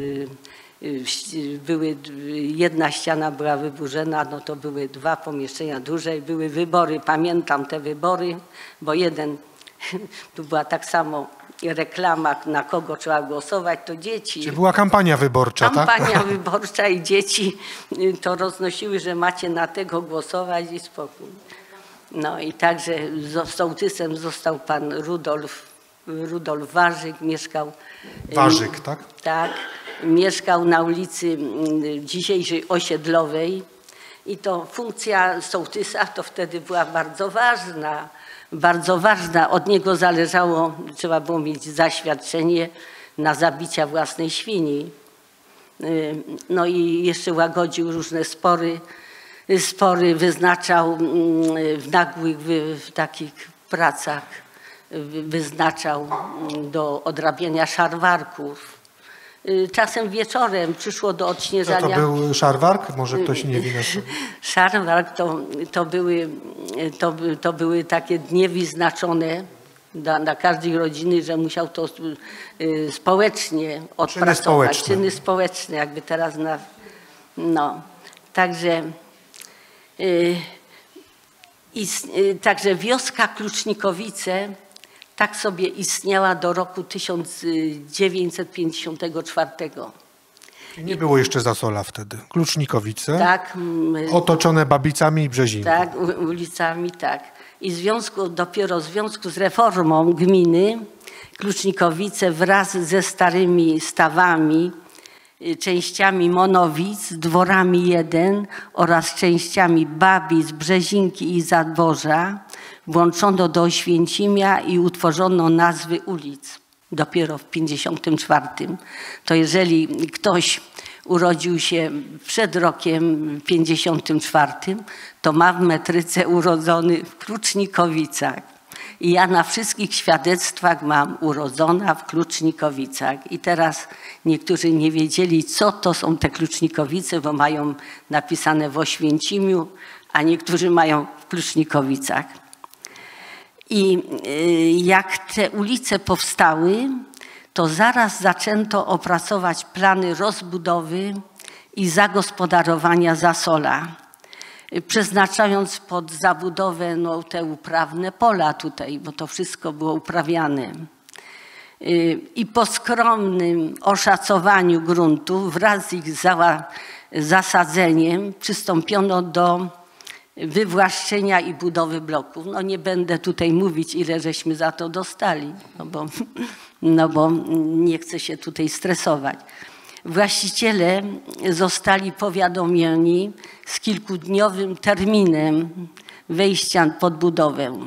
były, jedna ściana była wyburzona, no to były dwa pomieszczenia duże, były wybory, pamiętam te wybory, bo jeden, tu była tak samo reklama, na kogo trzeba głosować, to dzieci. Czy była kampania wyborcza, kampania tak? Kampania wyborcza i dzieci to roznosiły, że macie na tego głosować i spokój. No i także sołtysem został pan Rudolf, Rudolf Warzyk, mieszkał... Warzyk, tak? Tak. Mieszkał na ulicy dzisiejszej Osiedlowej i to funkcja sołtysa to wtedy była bardzo ważna, bardzo ważna. Od niego zależało, trzeba było mieć zaświadczenie na zabicia własnej świni. No i jeszcze łagodził różne spory. Spory wyznaczał w nagłych, w takich pracach, wyznaczał do odrabiania szarwarków. Czasem wieczorem przyszło do odśnieżania. Co to był szarwark? Może ktoś nie wie. Szarwark to, to, były, to, to były takie dnie wyznaczone dla, dla każdej rodziny, że musiał to y, społecznie odpracować. Czyny społeczne. Czyny społeczne, jakby teraz na... No, także... y, is, y, także wioska Klucznikowice tak sobie istniała do roku tysiąc dziewięćset pięćdziesiątego czwartego. Nie było jeszcze Zasola wtedy. Klucznikowice. Tak. Otoczone Babicami i Brzezinką. Tak, ulicami, tak. I w związku, dopiero w związku z reformą gminy Klucznikowice wraz ze starymi stawami, częściami Monowic, dworami jeden oraz częściami Babic, Brzezinki i Zadworza włączono do Oświęcimia i utworzono nazwy ulic. Dopiero w pięćdziesiątym czwartym. To jeżeli ktoś urodził się przed rokiem pięćdziesiątym czwartym, to ma w metryce urodzony w Klucznikowicach. I ja na wszystkich świadectwach mam urodzona w Klucznikowicach. I teraz niektórzy nie wiedzieli, co to są te Klucznikowice, bo mają napisane w Oświęcimiu, a niektórzy mają w Klucznikowicach. I jak te ulice powstały, to zaraz zaczęto opracować plany rozbudowy i zagospodarowania Zasola, przeznaczając pod zabudowę no, te uprawne pola tutaj, bo to wszystko było uprawiane. I po skromnym oszacowaniu gruntów wraz z ich zasadzeniem przystąpiono do wywłaszczenia i budowy bloków. No nie będę tutaj mówić, ile żeśmy za to dostali, no bo, no bo nie chcę się tutaj stresować. Właściciele zostali powiadomieni z kilkudniowym terminem wejścia pod budowę.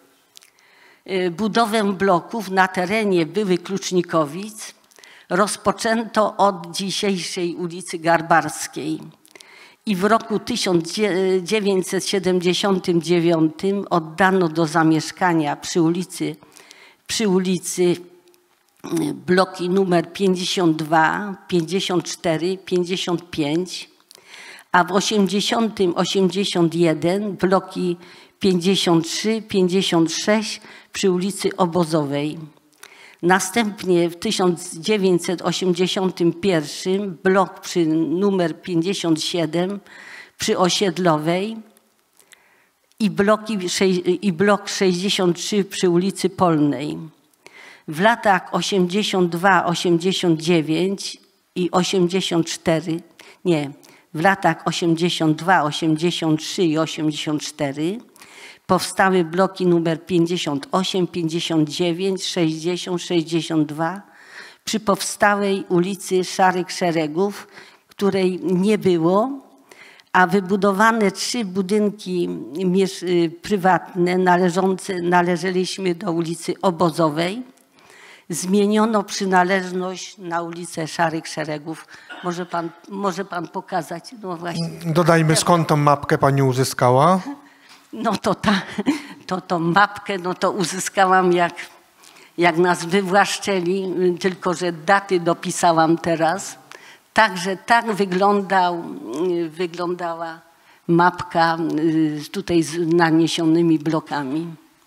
Budowę bloków na terenie byłych Klucznikowic rozpoczęto od dzisiejszej ulicy Garbarskiej. I w roku tysiąc dziewięćset siedemdziesiątym dziewiątym oddano do zamieszkania przy ulicy, przy ulicy bloki numer pięćdziesiąt dwa, pięćdziesiąt cztery, pięćdziesiąt pięć, a w osiemdziesiątym osiemdziesiąt jeden bloki pięćdziesiąt trzy, pięćdziesiąt sześć przy ulicy Obozowej. Następnie w tysiąc dziewięćset osiemdziesiątym pierwszym blok przy numer pięćdziesiąt siedem przy Osiedlowej i, bloki, i blok sześćdziesiąt trzy przy ulicy Polnej. W latach osiemdziesiąt dwa osiemdziesiąt dziewięć i osiemdziesiąt cztery, nie, w latach osiemdziesiąt dwa osiemdziesiąt trzy i osiemdziesiąt cztery powstały bloki numer pięćdziesiąt osiem, pięćdziesiąt dziewięć, sześćdziesiąt, sześćdziesiąt dwa przy powstałej ulicy Szarych Szeregów, której nie było, a wybudowane trzy budynki prywatne należące, należeliśmy do ulicy Obozowej. Zmieniono przynależność na ulicę Szarych Szeregów. Może pan, może pan pokazać? No właśnie. Dodajmy, skąd tą mapkę pani uzyskała? No to ta, to, tą mapkę no to uzyskałam jak, jak nas wywłaszczeli, tylko że daty dopisałam teraz. Także tak wyglądał, wyglądała mapka tutaj z naniesionymi blokami.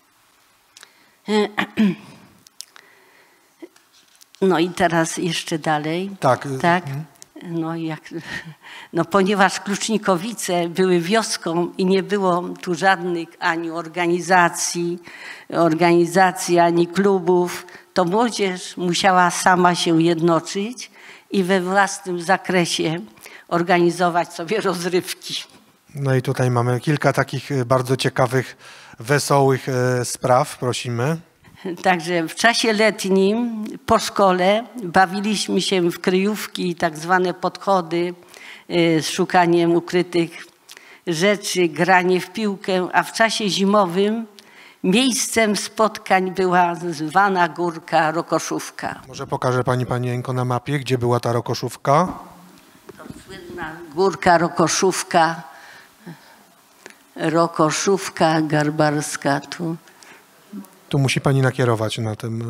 No i teraz jeszcze dalej. Tak. Tak. No, jak, no ponieważ Klucznikowice były wioską i nie było tu żadnych ani organizacji, organizacji, ani klubów, to młodzież musiała sama się jednoczyć i we własnym zakresie organizować sobie rozrywki. No i tutaj mamy kilka takich bardzo ciekawych, wesołych spraw. Prosimy. Także w czasie letnim po szkole bawiliśmy się w kryjówki, tak zwane podchody z szukaniem ukrytych rzeczy, granie w piłkę, a w czasie zimowym miejscem spotkań była zwana Górka Rokoszówka. Może pokaże pani, pani Enko, na mapie, gdzie była ta Rokoszówka? To słynna Górka Rokoszówka, Rokoszówka Garbarska tu. Tu musi pani nakierować na tym,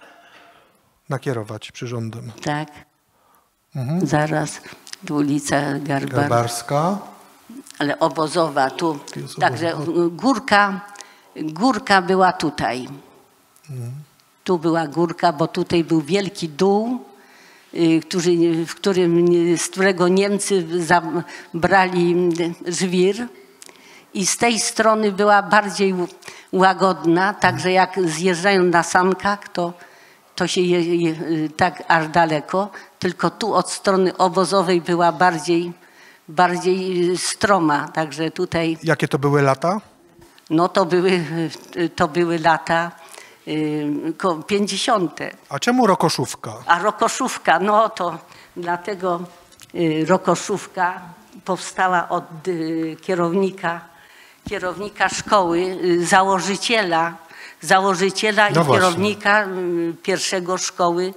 nakierować przyrządem. Tak, Mhm. zaraz tu ulica Garbarska. Garbarska. Ale obozowa tu. Jest Także obozowa. górka, górka była tutaj. Mhm. Tu była górka, bo tutaj był wielki dół, y, który, w którym, z którego Niemcy zabrali żwir. I z tej strony była bardziej łagodna, także jak zjeżdżają na sankach, to, to się je, je, tak aż daleko. Tylko tu od strony obozowej była bardziej, bardziej stroma, także tutaj... Jakie to były lata? No to były, to były lata pięćdziesiąte. A czemu Rokoszówka? A Rokoszówka, no to dlatego Rokoszówka powstała od kierownika, kierownika szkoły, założyciela, założyciela No i właśnie. kierownika pierwszego szkoły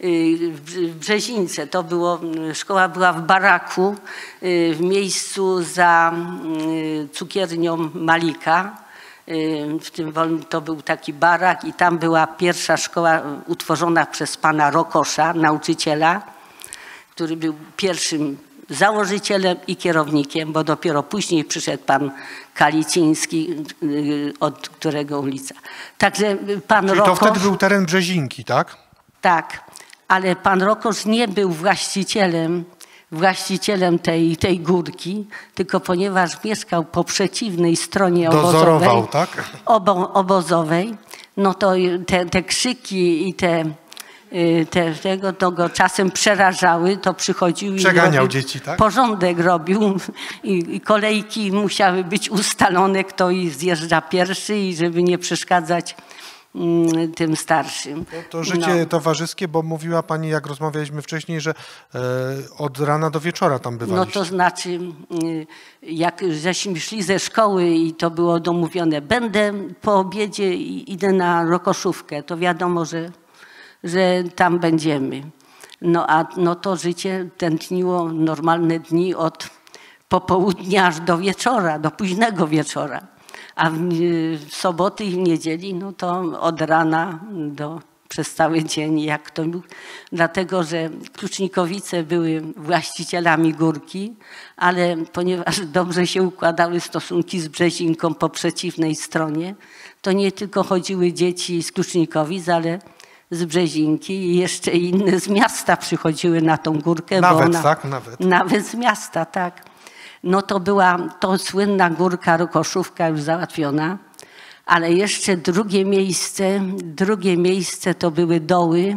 w Brzezińce. To było, szkoła była w baraku w miejscu za cukiernią Malika. W tym to był taki barak i tam była pierwsza szkoła utworzona przez pana Rokosza, nauczyciela, który był pierwszym założycielem i kierownikiem, bo dopiero później przyszedł pan Kaliciński, od którego ulica. Także pan Czyli Rokosz, to wtedy był teren Brzezinki, tak? tak, ale pan Rokosz nie był właścicielem, właścicielem tej, tej górki, tylko ponieważ mieszkał po przeciwnej stronie Dozorował, obozowej, tak? obo, obozowej, no to te, te krzyki i te Te, tego to go czasem przerażały, to przychodził Przeganiał i robił, dzieci, tak? porządek robił i, i kolejki musiały być ustalone, kto i zjeżdża pierwszy i żeby nie przeszkadzać mm, tym starszym. To, to życie No. towarzyskie, bo mówiła pani, jak rozmawialiśmy wcześniej, że e, od rana do wieczora tam No bywaliście. to znaczy, y, jak żeśmy szli ze szkoły i to było domówione, będę po obiedzie i idę na Rokoszówkę, to wiadomo, że że tam będziemy. No a no to życie tętniło normalne dni od popołudnia aż do wieczora, do późnego wieczora. A w, w soboty i w niedzieli, no to od rana do, przez cały dzień, jak to był. Dlatego, że Klucznikowice były właścicielami górki, ale ponieważ dobrze się układały stosunki z Brzezinką po przeciwnej stronie, to nie tylko chodziły dzieci z Klucznikowic, ale z Brzezinki i jeszcze inne z miasta przychodziły na tą górkę. Nawet, bo ona, tak? Nawet. Nawet z miasta, tak. No to była to słynna Górka Rokoszówka już załatwiona, ale jeszcze drugie miejsce, drugie miejsce to były doły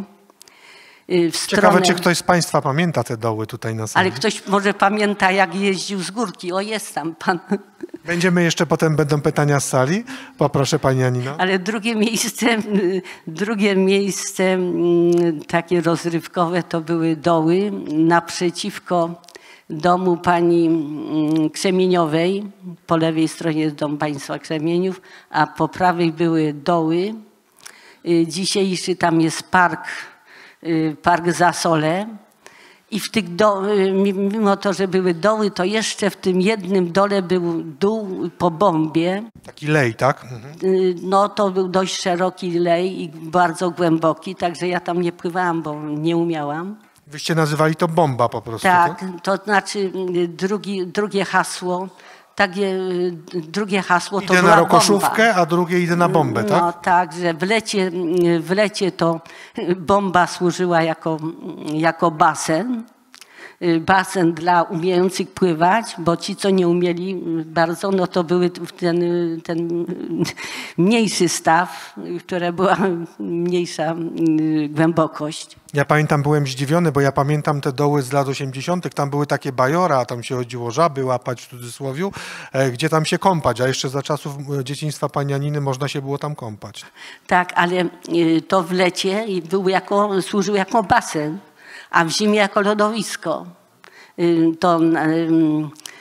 w stronę... Ciekawe, czy ktoś z państwa pamięta te doły tutaj na sali. Ale ktoś może pamięta, jak jeździł z górki. O, jest tam pan. Będziemy jeszcze, potem będą pytania z sali. Poproszę pani Anino. Ale drugie miejsce, drugie miejsce takie rozrywkowe to były doły naprzeciwko domu pani Krzemieniowej. Po lewej stronie jest dom państwa Krzemieniów, a po prawej były doły. Dzisiejszy tam jest park, park Zasole. I w tych do, mimo to, że były doły, to jeszcze w tym jednym dole był dół po bombie. Taki lej, tak? Mhm. No to był dość szeroki lej i bardzo głęboki, także ja tam nie pływałam, bo nie umiałam. Wyście nazywali to bomba po prostu, Tak, tak? to znaczy drugi, drugie hasło, takie drugie hasło to Idę była na Rokoszówkę, bomba. a drugie idę na bombę, tak? No tak, że w lecie, w lecie to bomba służyła jako, jako basen. Basen dla umiejących pływać, bo ci, co nie umieli bardzo, no to były ten, ten mniejszy staw, która była mniejsza głębokość. Ja pamiętam, byłem zdziwiony, bo ja pamiętam te doły z lat osiemdziesiątych. Tam były takie bajora, a tam się chodziło żaby łapać w cudzysłowiu, gdzie tam się kąpać, a jeszcze za czasów dzieciństwa pani Aniny można się było tam kąpać. Tak, ale to w lecie był jako, służył jako basen, a w zimie jako lodowisko. To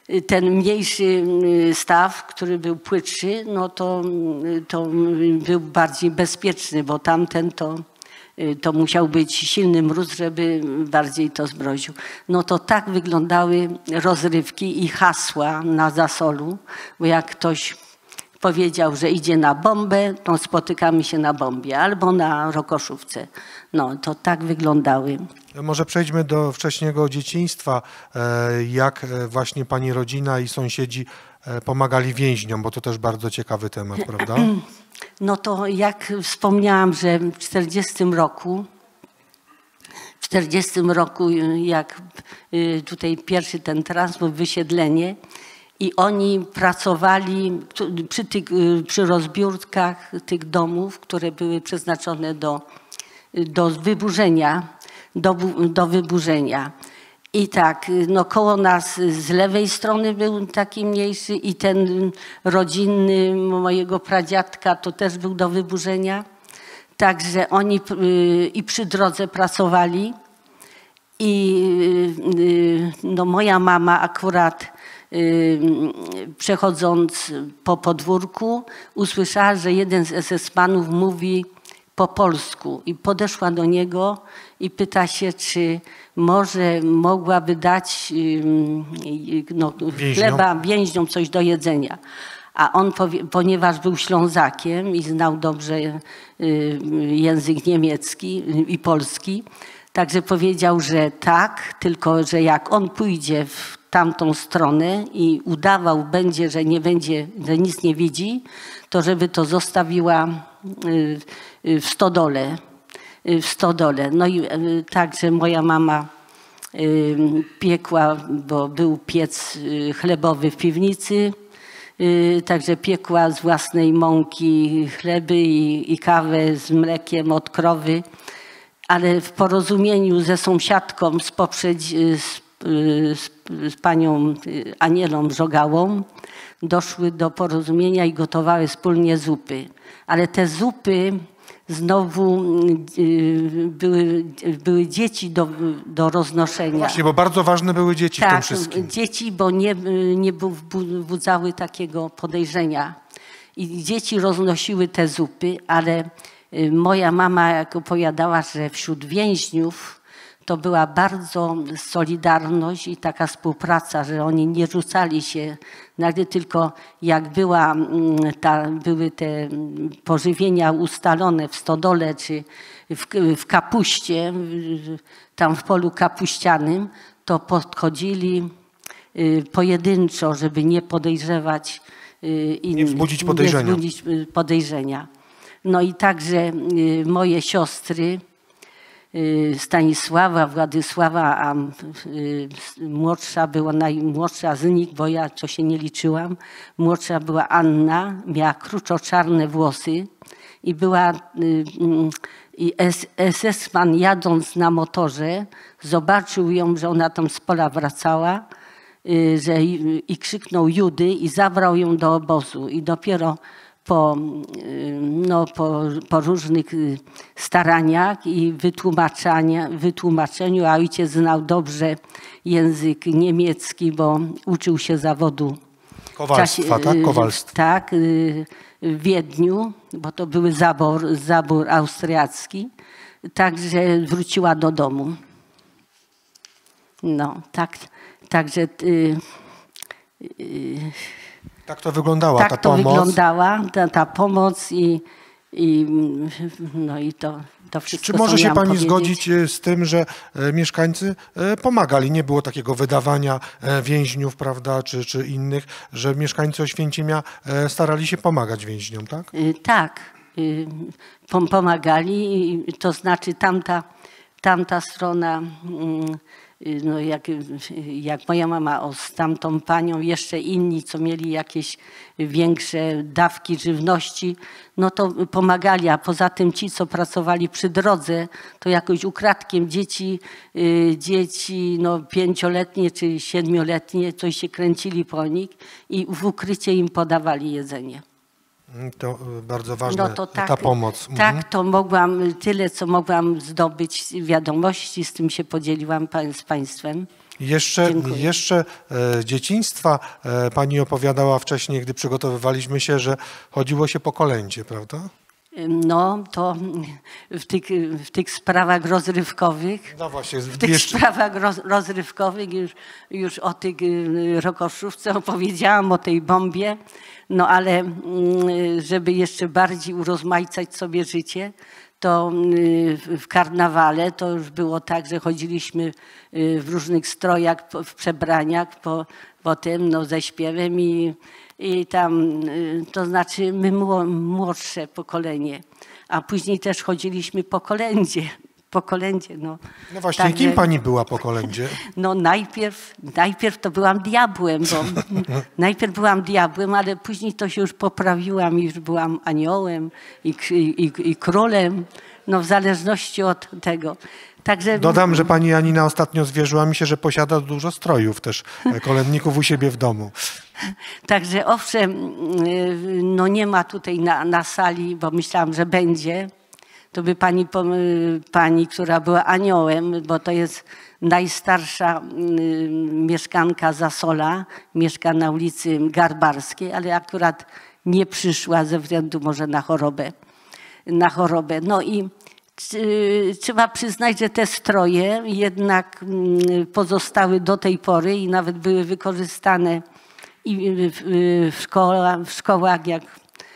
ten mniejszy staw, który był płytszy, no to, to był bardziej bezpieczny, bo tamten to, to musiał być silny mróz, żeby bardziej to zmroził. No to tak wyglądały rozrywki i hasła na Zasolu, bo jak ktoś powiedział, że idzie na bombę, to spotykamy się na bombie albo na Rokoszówce. No to tak wyglądały. Może przejdźmy do wcześniejszego dzieciństwa. Jak właśnie pani rodzina i sąsiedzi pomagali więźniom, bo to też bardzo ciekawy temat, prawda? No to jak wspomniałam, że w czterdziestym roku, w czterdziestym roku jak tutaj pierwszy ten transport, wysiedlenie, i oni pracowali przy, tych, przy rozbiórkach tych domów, które były przeznaczone do, do wyburzenia, do, do wyburzenia. I tak, no koło nas z lewej strony był taki mniejszy i ten rodzinny mojego pradziadka to też był do wyburzenia. Także oni i przy drodze pracowali. I no moja mama akurat przechodząc po podwórku usłyszała, że jeden z esesmanów mówi po polsku i podeszła do niego i pyta się, czy może mogłaby dać no, chleba więźniom coś do jedzenia. A on, ponieważ był Ślązakiem i znał dobrze język niemiecki i polski, także powiedział, że tak, tylko że jak on pójdzie w tamtą stronę i udawał będzie, że nie będzie, że nic nie widzi, to żeby to zostawiła w stodole. W stodole. No i także moja mama piekła, bo był piec chlebowy w piwnicy, także piekła z własnej mąki chleby i, i kawę z mlekiem od krowy, ale w porozumieniu ze sąsiadką z poprzedzi, z, z, z panią Anielą Żogałą doszły do porozumienia i gotowały wspólnie zupy. Ale te zupy znowu były, były dzieci do, do roznoszenia. Właśnie, bo bardzo ważne były dzieci tak, w tym wszystkim. Dzieci, bo nie, nie wzbudzały takiego podejrzenia. I dzieci roznosiły te zupy, ale moja mama jak opowiadała, że wśród więźniów to była bardzo solidarność i taka współpraca, że oni nie rzucali się, nagle tylko jak była ta, były te pożywienia ustalone w stodole czy w, w kapuście, tam w polu kapuścianym, to podchodzili pojedynczo, żeby nie podejrzewać innych, nie wzbudzić podejrzenia. Nie wzbudzić podejrzenia. No i także moje siostry, Stanisława, Władysława, a młodsza była najmłodsza z nich, bo ja to się nie liczyłam. Młodsza była Anna, miała kruczo-czarne włosy i była i esesman jadąc na motorze zobaczył ją, że ona tam z pola wracała, że i krzyknął Judy i zabrał ją do obozu i dopiero Po, no, po, po różnych staraniach i wytłumaczenia, wytłumaczeniu, a ojciec znał dobrze język niemiecki, bo uczył się zawodu Kowalstwa, tak? Kowalstw. Tak, w Wiedniu, bo to był zabor, zabór austriacki, także wróciła do domu. No, tak, także... Y, y, Tak to wyglądała tak ta to pomoc. wyglądała ta, ta pomoc i, i, no i to, to wszystko. Czy może się pani powiedzieć. zgodzić z tym, że mieszkańcy pomagali? Nie było takiego wydawania więźniów, prawda, czy, czy innych, że mieszkańcy Oświęcimia starali się pomagać więźniom, tak? Tak, pomagali, to znaczy tamta, tamta strona, no jak, jak moja mama o, z tamtą panią, jeszcze inni, co mieli jakieś większe dawki żywności, no to pomagali, a poza tym ci, co pracowali przy drodze, to jakoś ukradkiem dzieci, dzieci no pięcioletnie czy siedmioletnie, coś się kręcili po nich i w ukrycie im podawali jedzenie. To bardzo ważna no to tak, ta pomoc. Tak, mhm. to mogłam, tyle co mogłam zdobyć wiadomości, z tym się podzieliłam z państwem. Jeszcze, Dziękuję. jeszcze e, dzieciństwa e, pani opowiadała wcześniej, gdy przygotowywaliśmy się, że chodziło się po kolędzie, prawda? No to w tych, w tych sprawach rozrywkowych, No właśnie. w tych jeszcze... sprawach roz, rozrywkowych już, już o tych rokoszówce opowiedziałam, o tej bombie, no ale żeby jeszcze bardziej urozmaicać sobie życie, to w karnawale to już było tak, że chodziliśmy w różnych strojach, w przebraniach, po, po tym, no ze śpiewem i, i tam, to znaczy my młodsze pokolenie, a później też chodziliśmy po kolędzie, po kolędzie, no. No właśnie, Także, kim pani była po kolędzie? No najpierw, najpierw to byłam diabłem, bo najpierw byłam diabłem, ale później to się już poprawiłam i już byłam aniołem i, i, i królem, no w zależności od tego. Także, Dodam, że pani Janina ostatnio zwierzyła mi się, że posiada dużo strojów też, kolędników u siebie w domu. Także owszem, no nie ma tutaj na, na sali, bo myślałam, że będzie. To by pani, pani, która była aniołem, bo to jest najstarsza mieszkanka Zasola, mieszka na ulicy Garbarskiej, ale akurat nie przyszła ze względu może na chorobę. Na chorobę. No i trzeba przyznać, że te stroje jednak pozostały do tej pory i nawet były wykorzystane i w szkołach, w szkołach jak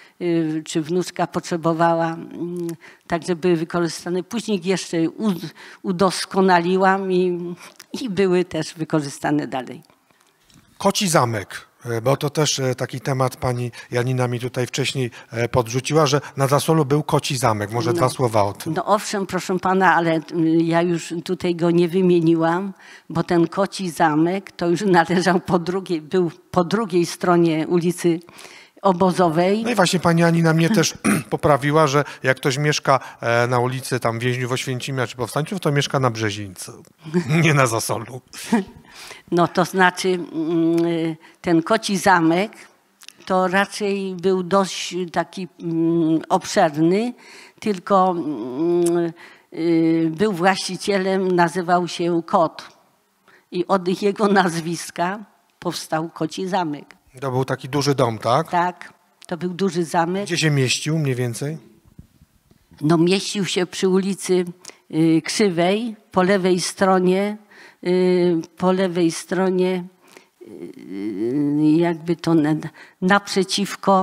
czy wnuczka potrzebowała, także były wykorzystane. Później jeszcze udoskonaliłam i, i były też wykorzystane dalej. Koci Zamek, bo to też taki temat pani Janina mi tutaj wcześniej podrzuciła, że na Zasolu był Koci Zamek. Może no, dwa słowa o tym. No owszem, proszę pana, ale ja już tutaj go nie wymieniłam, bo ten Koci Zamek to już należał po drugiej, był po drugiej stronie ulicy Obozowej. No i właśnie pani Janina mnie też poprawiła, że jak ktoś mieszka na ulicy tam Więźniów Oświęcimia czy Powstańców, to mieszka na Brzezińcu, nie na Zasolu. No to znaczy ten Koci Zamek to raczej był dość taki obszerny, tylko był właścicielem, nazywał się Kot i od jego nazwiska powstał Koci Zamek. To był taki duży dom, tak? Tak, to był duży zamek. Gdzie się mieścił mniej więcej? No mieścił się przy ulicy Krzywej, po lewej stronie, po lewej stronie jakby to naprzeciwko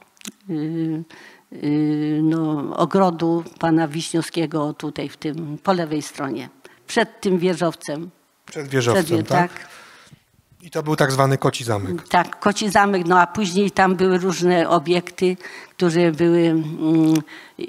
no, ogrodu pana Wiśniowskiego tutaj w tym, po lewej stronie, przed tym wieżowcem. Przed wieżowcem, przed, tak? tak? I to był tak zwany Koci Zamek. Tak, Koci Zamek, no a później tam były różne obiekty, które były yy,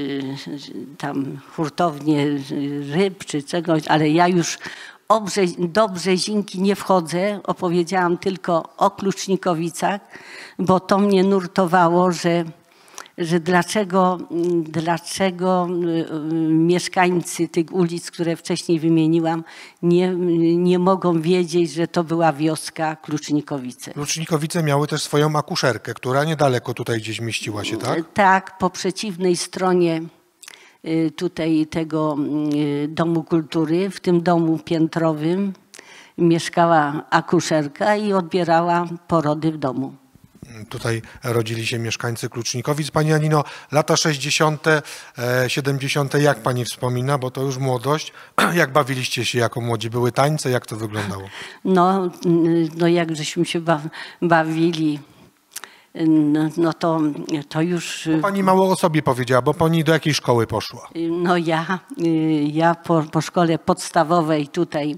tam hurtownie ryb czy czegoś, ale ja już o Brze do Brzezinki nie wchodzę, opowiedziałam tylko o Klucznikowicach, bo to mnie nurtowało, że że dlaczego, dlaczego mieszkańcy tych ulic, które wcześniej wymieniłam, nie, nie mogą wiedzieć, że to była wioska Klucznikowice. Klucznikowice miały też swoją akuszerkę, która niedaleko tutaj gdzieś mieściła się, tak? Tak, po przeciwnej stronie tutaj tego Domu Kultury, w tym domu piętrowym mieszkała akuszerka i odbierała porody w domu. Tutaj rodzili się mieszkańcy Klucznikowic. Pani Janino, lata sześćdziesiąte, siedemdziesiąte, jak pani wspomina, bo to już młodość. Jak bawiliście się jako młodzi? Były tańce? Jak to wyglądało? No, no jak żeśmy się bawili, no, no to, to już... Bo pani mało o sobie powiedziała, bo pani do jakiej szkoły poszła? No ja, ja po, po szkole podstawowej tutaj,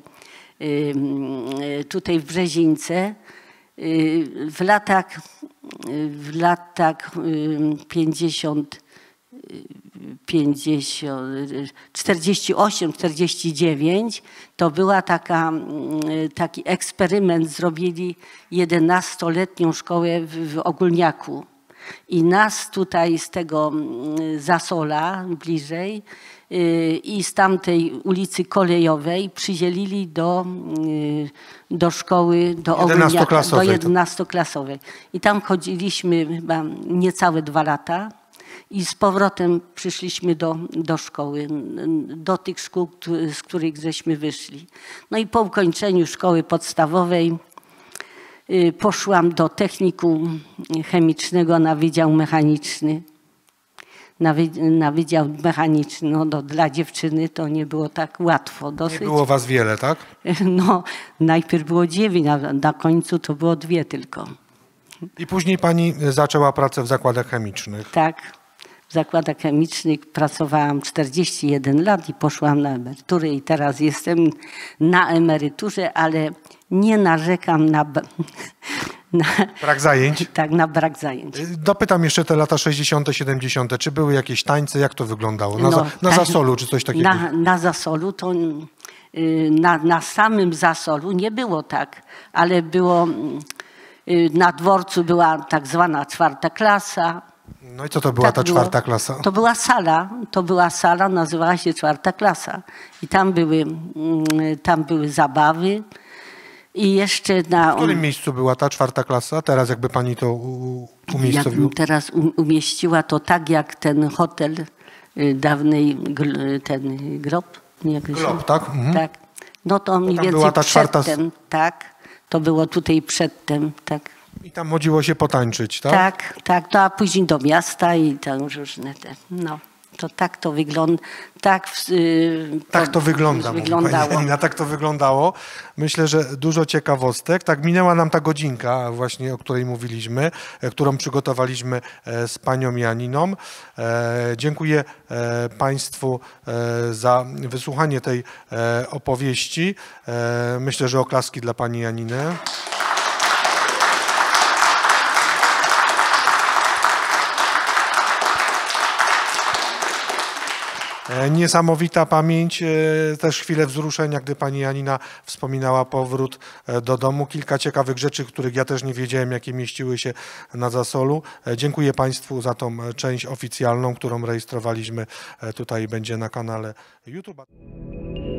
tutaj w Brzezińce, w latach, w latach pięćdziesiąt, pięćdziesiąt, czterdzieści osiem czterdzieści dziewięć to była taka, taki eksperyment, zrobili jedenastoletnią szkołę w, w Ogólniaku i nas tutaj z tego Zasola bliżej i z tamtej ulicy Kolejowej przydzielili do, do szkoły, do Ogólniaka, do jedenastoklasowej. I tam chodziliśmy chyba niecałe dwa lata. I z powrotem przyszliśmy do, do szkoły, do tych szkół, z których żeśmy wyszli. No i po ukończeniu szkoły podstawowej poszłam do technikum chemicznego na Wydział Mechaniczny. Na, wy, na Wydział Mechaniczny, no do, dla dziewczyny to nie było tak łatwo dosyć. Nie było was wiele, tak? No najpierw było dziewięć, a na końcu to było dwie tylko. I później pani zaczęła pracę w zakładach chemicznych. Tak, w zakładach chemicznych pracowałam czterdzieści jeden lat i poszłam na emeryturę i teraz jestem na emeryturze, ale nie narzekam na, na Brak zajęć? Tak, na brak zajęć. Dopytam jeszcze te lata sześćdziesiąte, siedemdziesiąte. Czy były jakieś tańce? Jak to wyglądało? Na, No, za, na tak, Zasolu czy coś takiego? Na, na Zasolu to na, na samym Zasolu nie było tak, ale było na dworcu była tak zwana czwarta klasa. No i co to była Tak ta było. czwarta klasa? To była sala, to była sala, nazywała się czwarta klasa. I tam były, tam były zabawy. I jeszcze na... W którym miejscu była ta czwarta klasa? Teraz jakby pani to u- umiejscowiła? Jakbym teraz um- umieściła to tak jak ten hotel y, dawnej, gl- ten grob. Nie, jak się- Glob, tak? Mhm. Tak. No to mniej tam więcej była ta czwarta s- przedtem, tak. To było tutaj przedtem, tak. I tam chodziło się potańczyć, tak? Tak, tak. No a później do miasta i tam różne te, no. To tak to wygląda, tak, yy, Tak to wygląda, mówi wyglądało. pani Janina, tak to wyglądało. Myślę, że dużo ciekawostek. Tak minęła nam ta godzinka właśnie, o której mówiliśmy, e, którą przygotowaliśmy e, z panią Janiną. E, Dziękuję e, państwu e, za wysłuchanie tej e, opowieści. E, Myślę, że oklaski dla pani Janiny. Niesamowita pamięć, też chwilę wzruszenia, gdy pani Janina wspominała powrót do domu. Kilka ciekawych rzeczy, których ja też nie wiedziałem, jakie mieściły się na Zasolu. Dziękuję państwu za tą część oficjalną, którą rejestrowaliśmy. Tutaj będzie na kanale YouTube.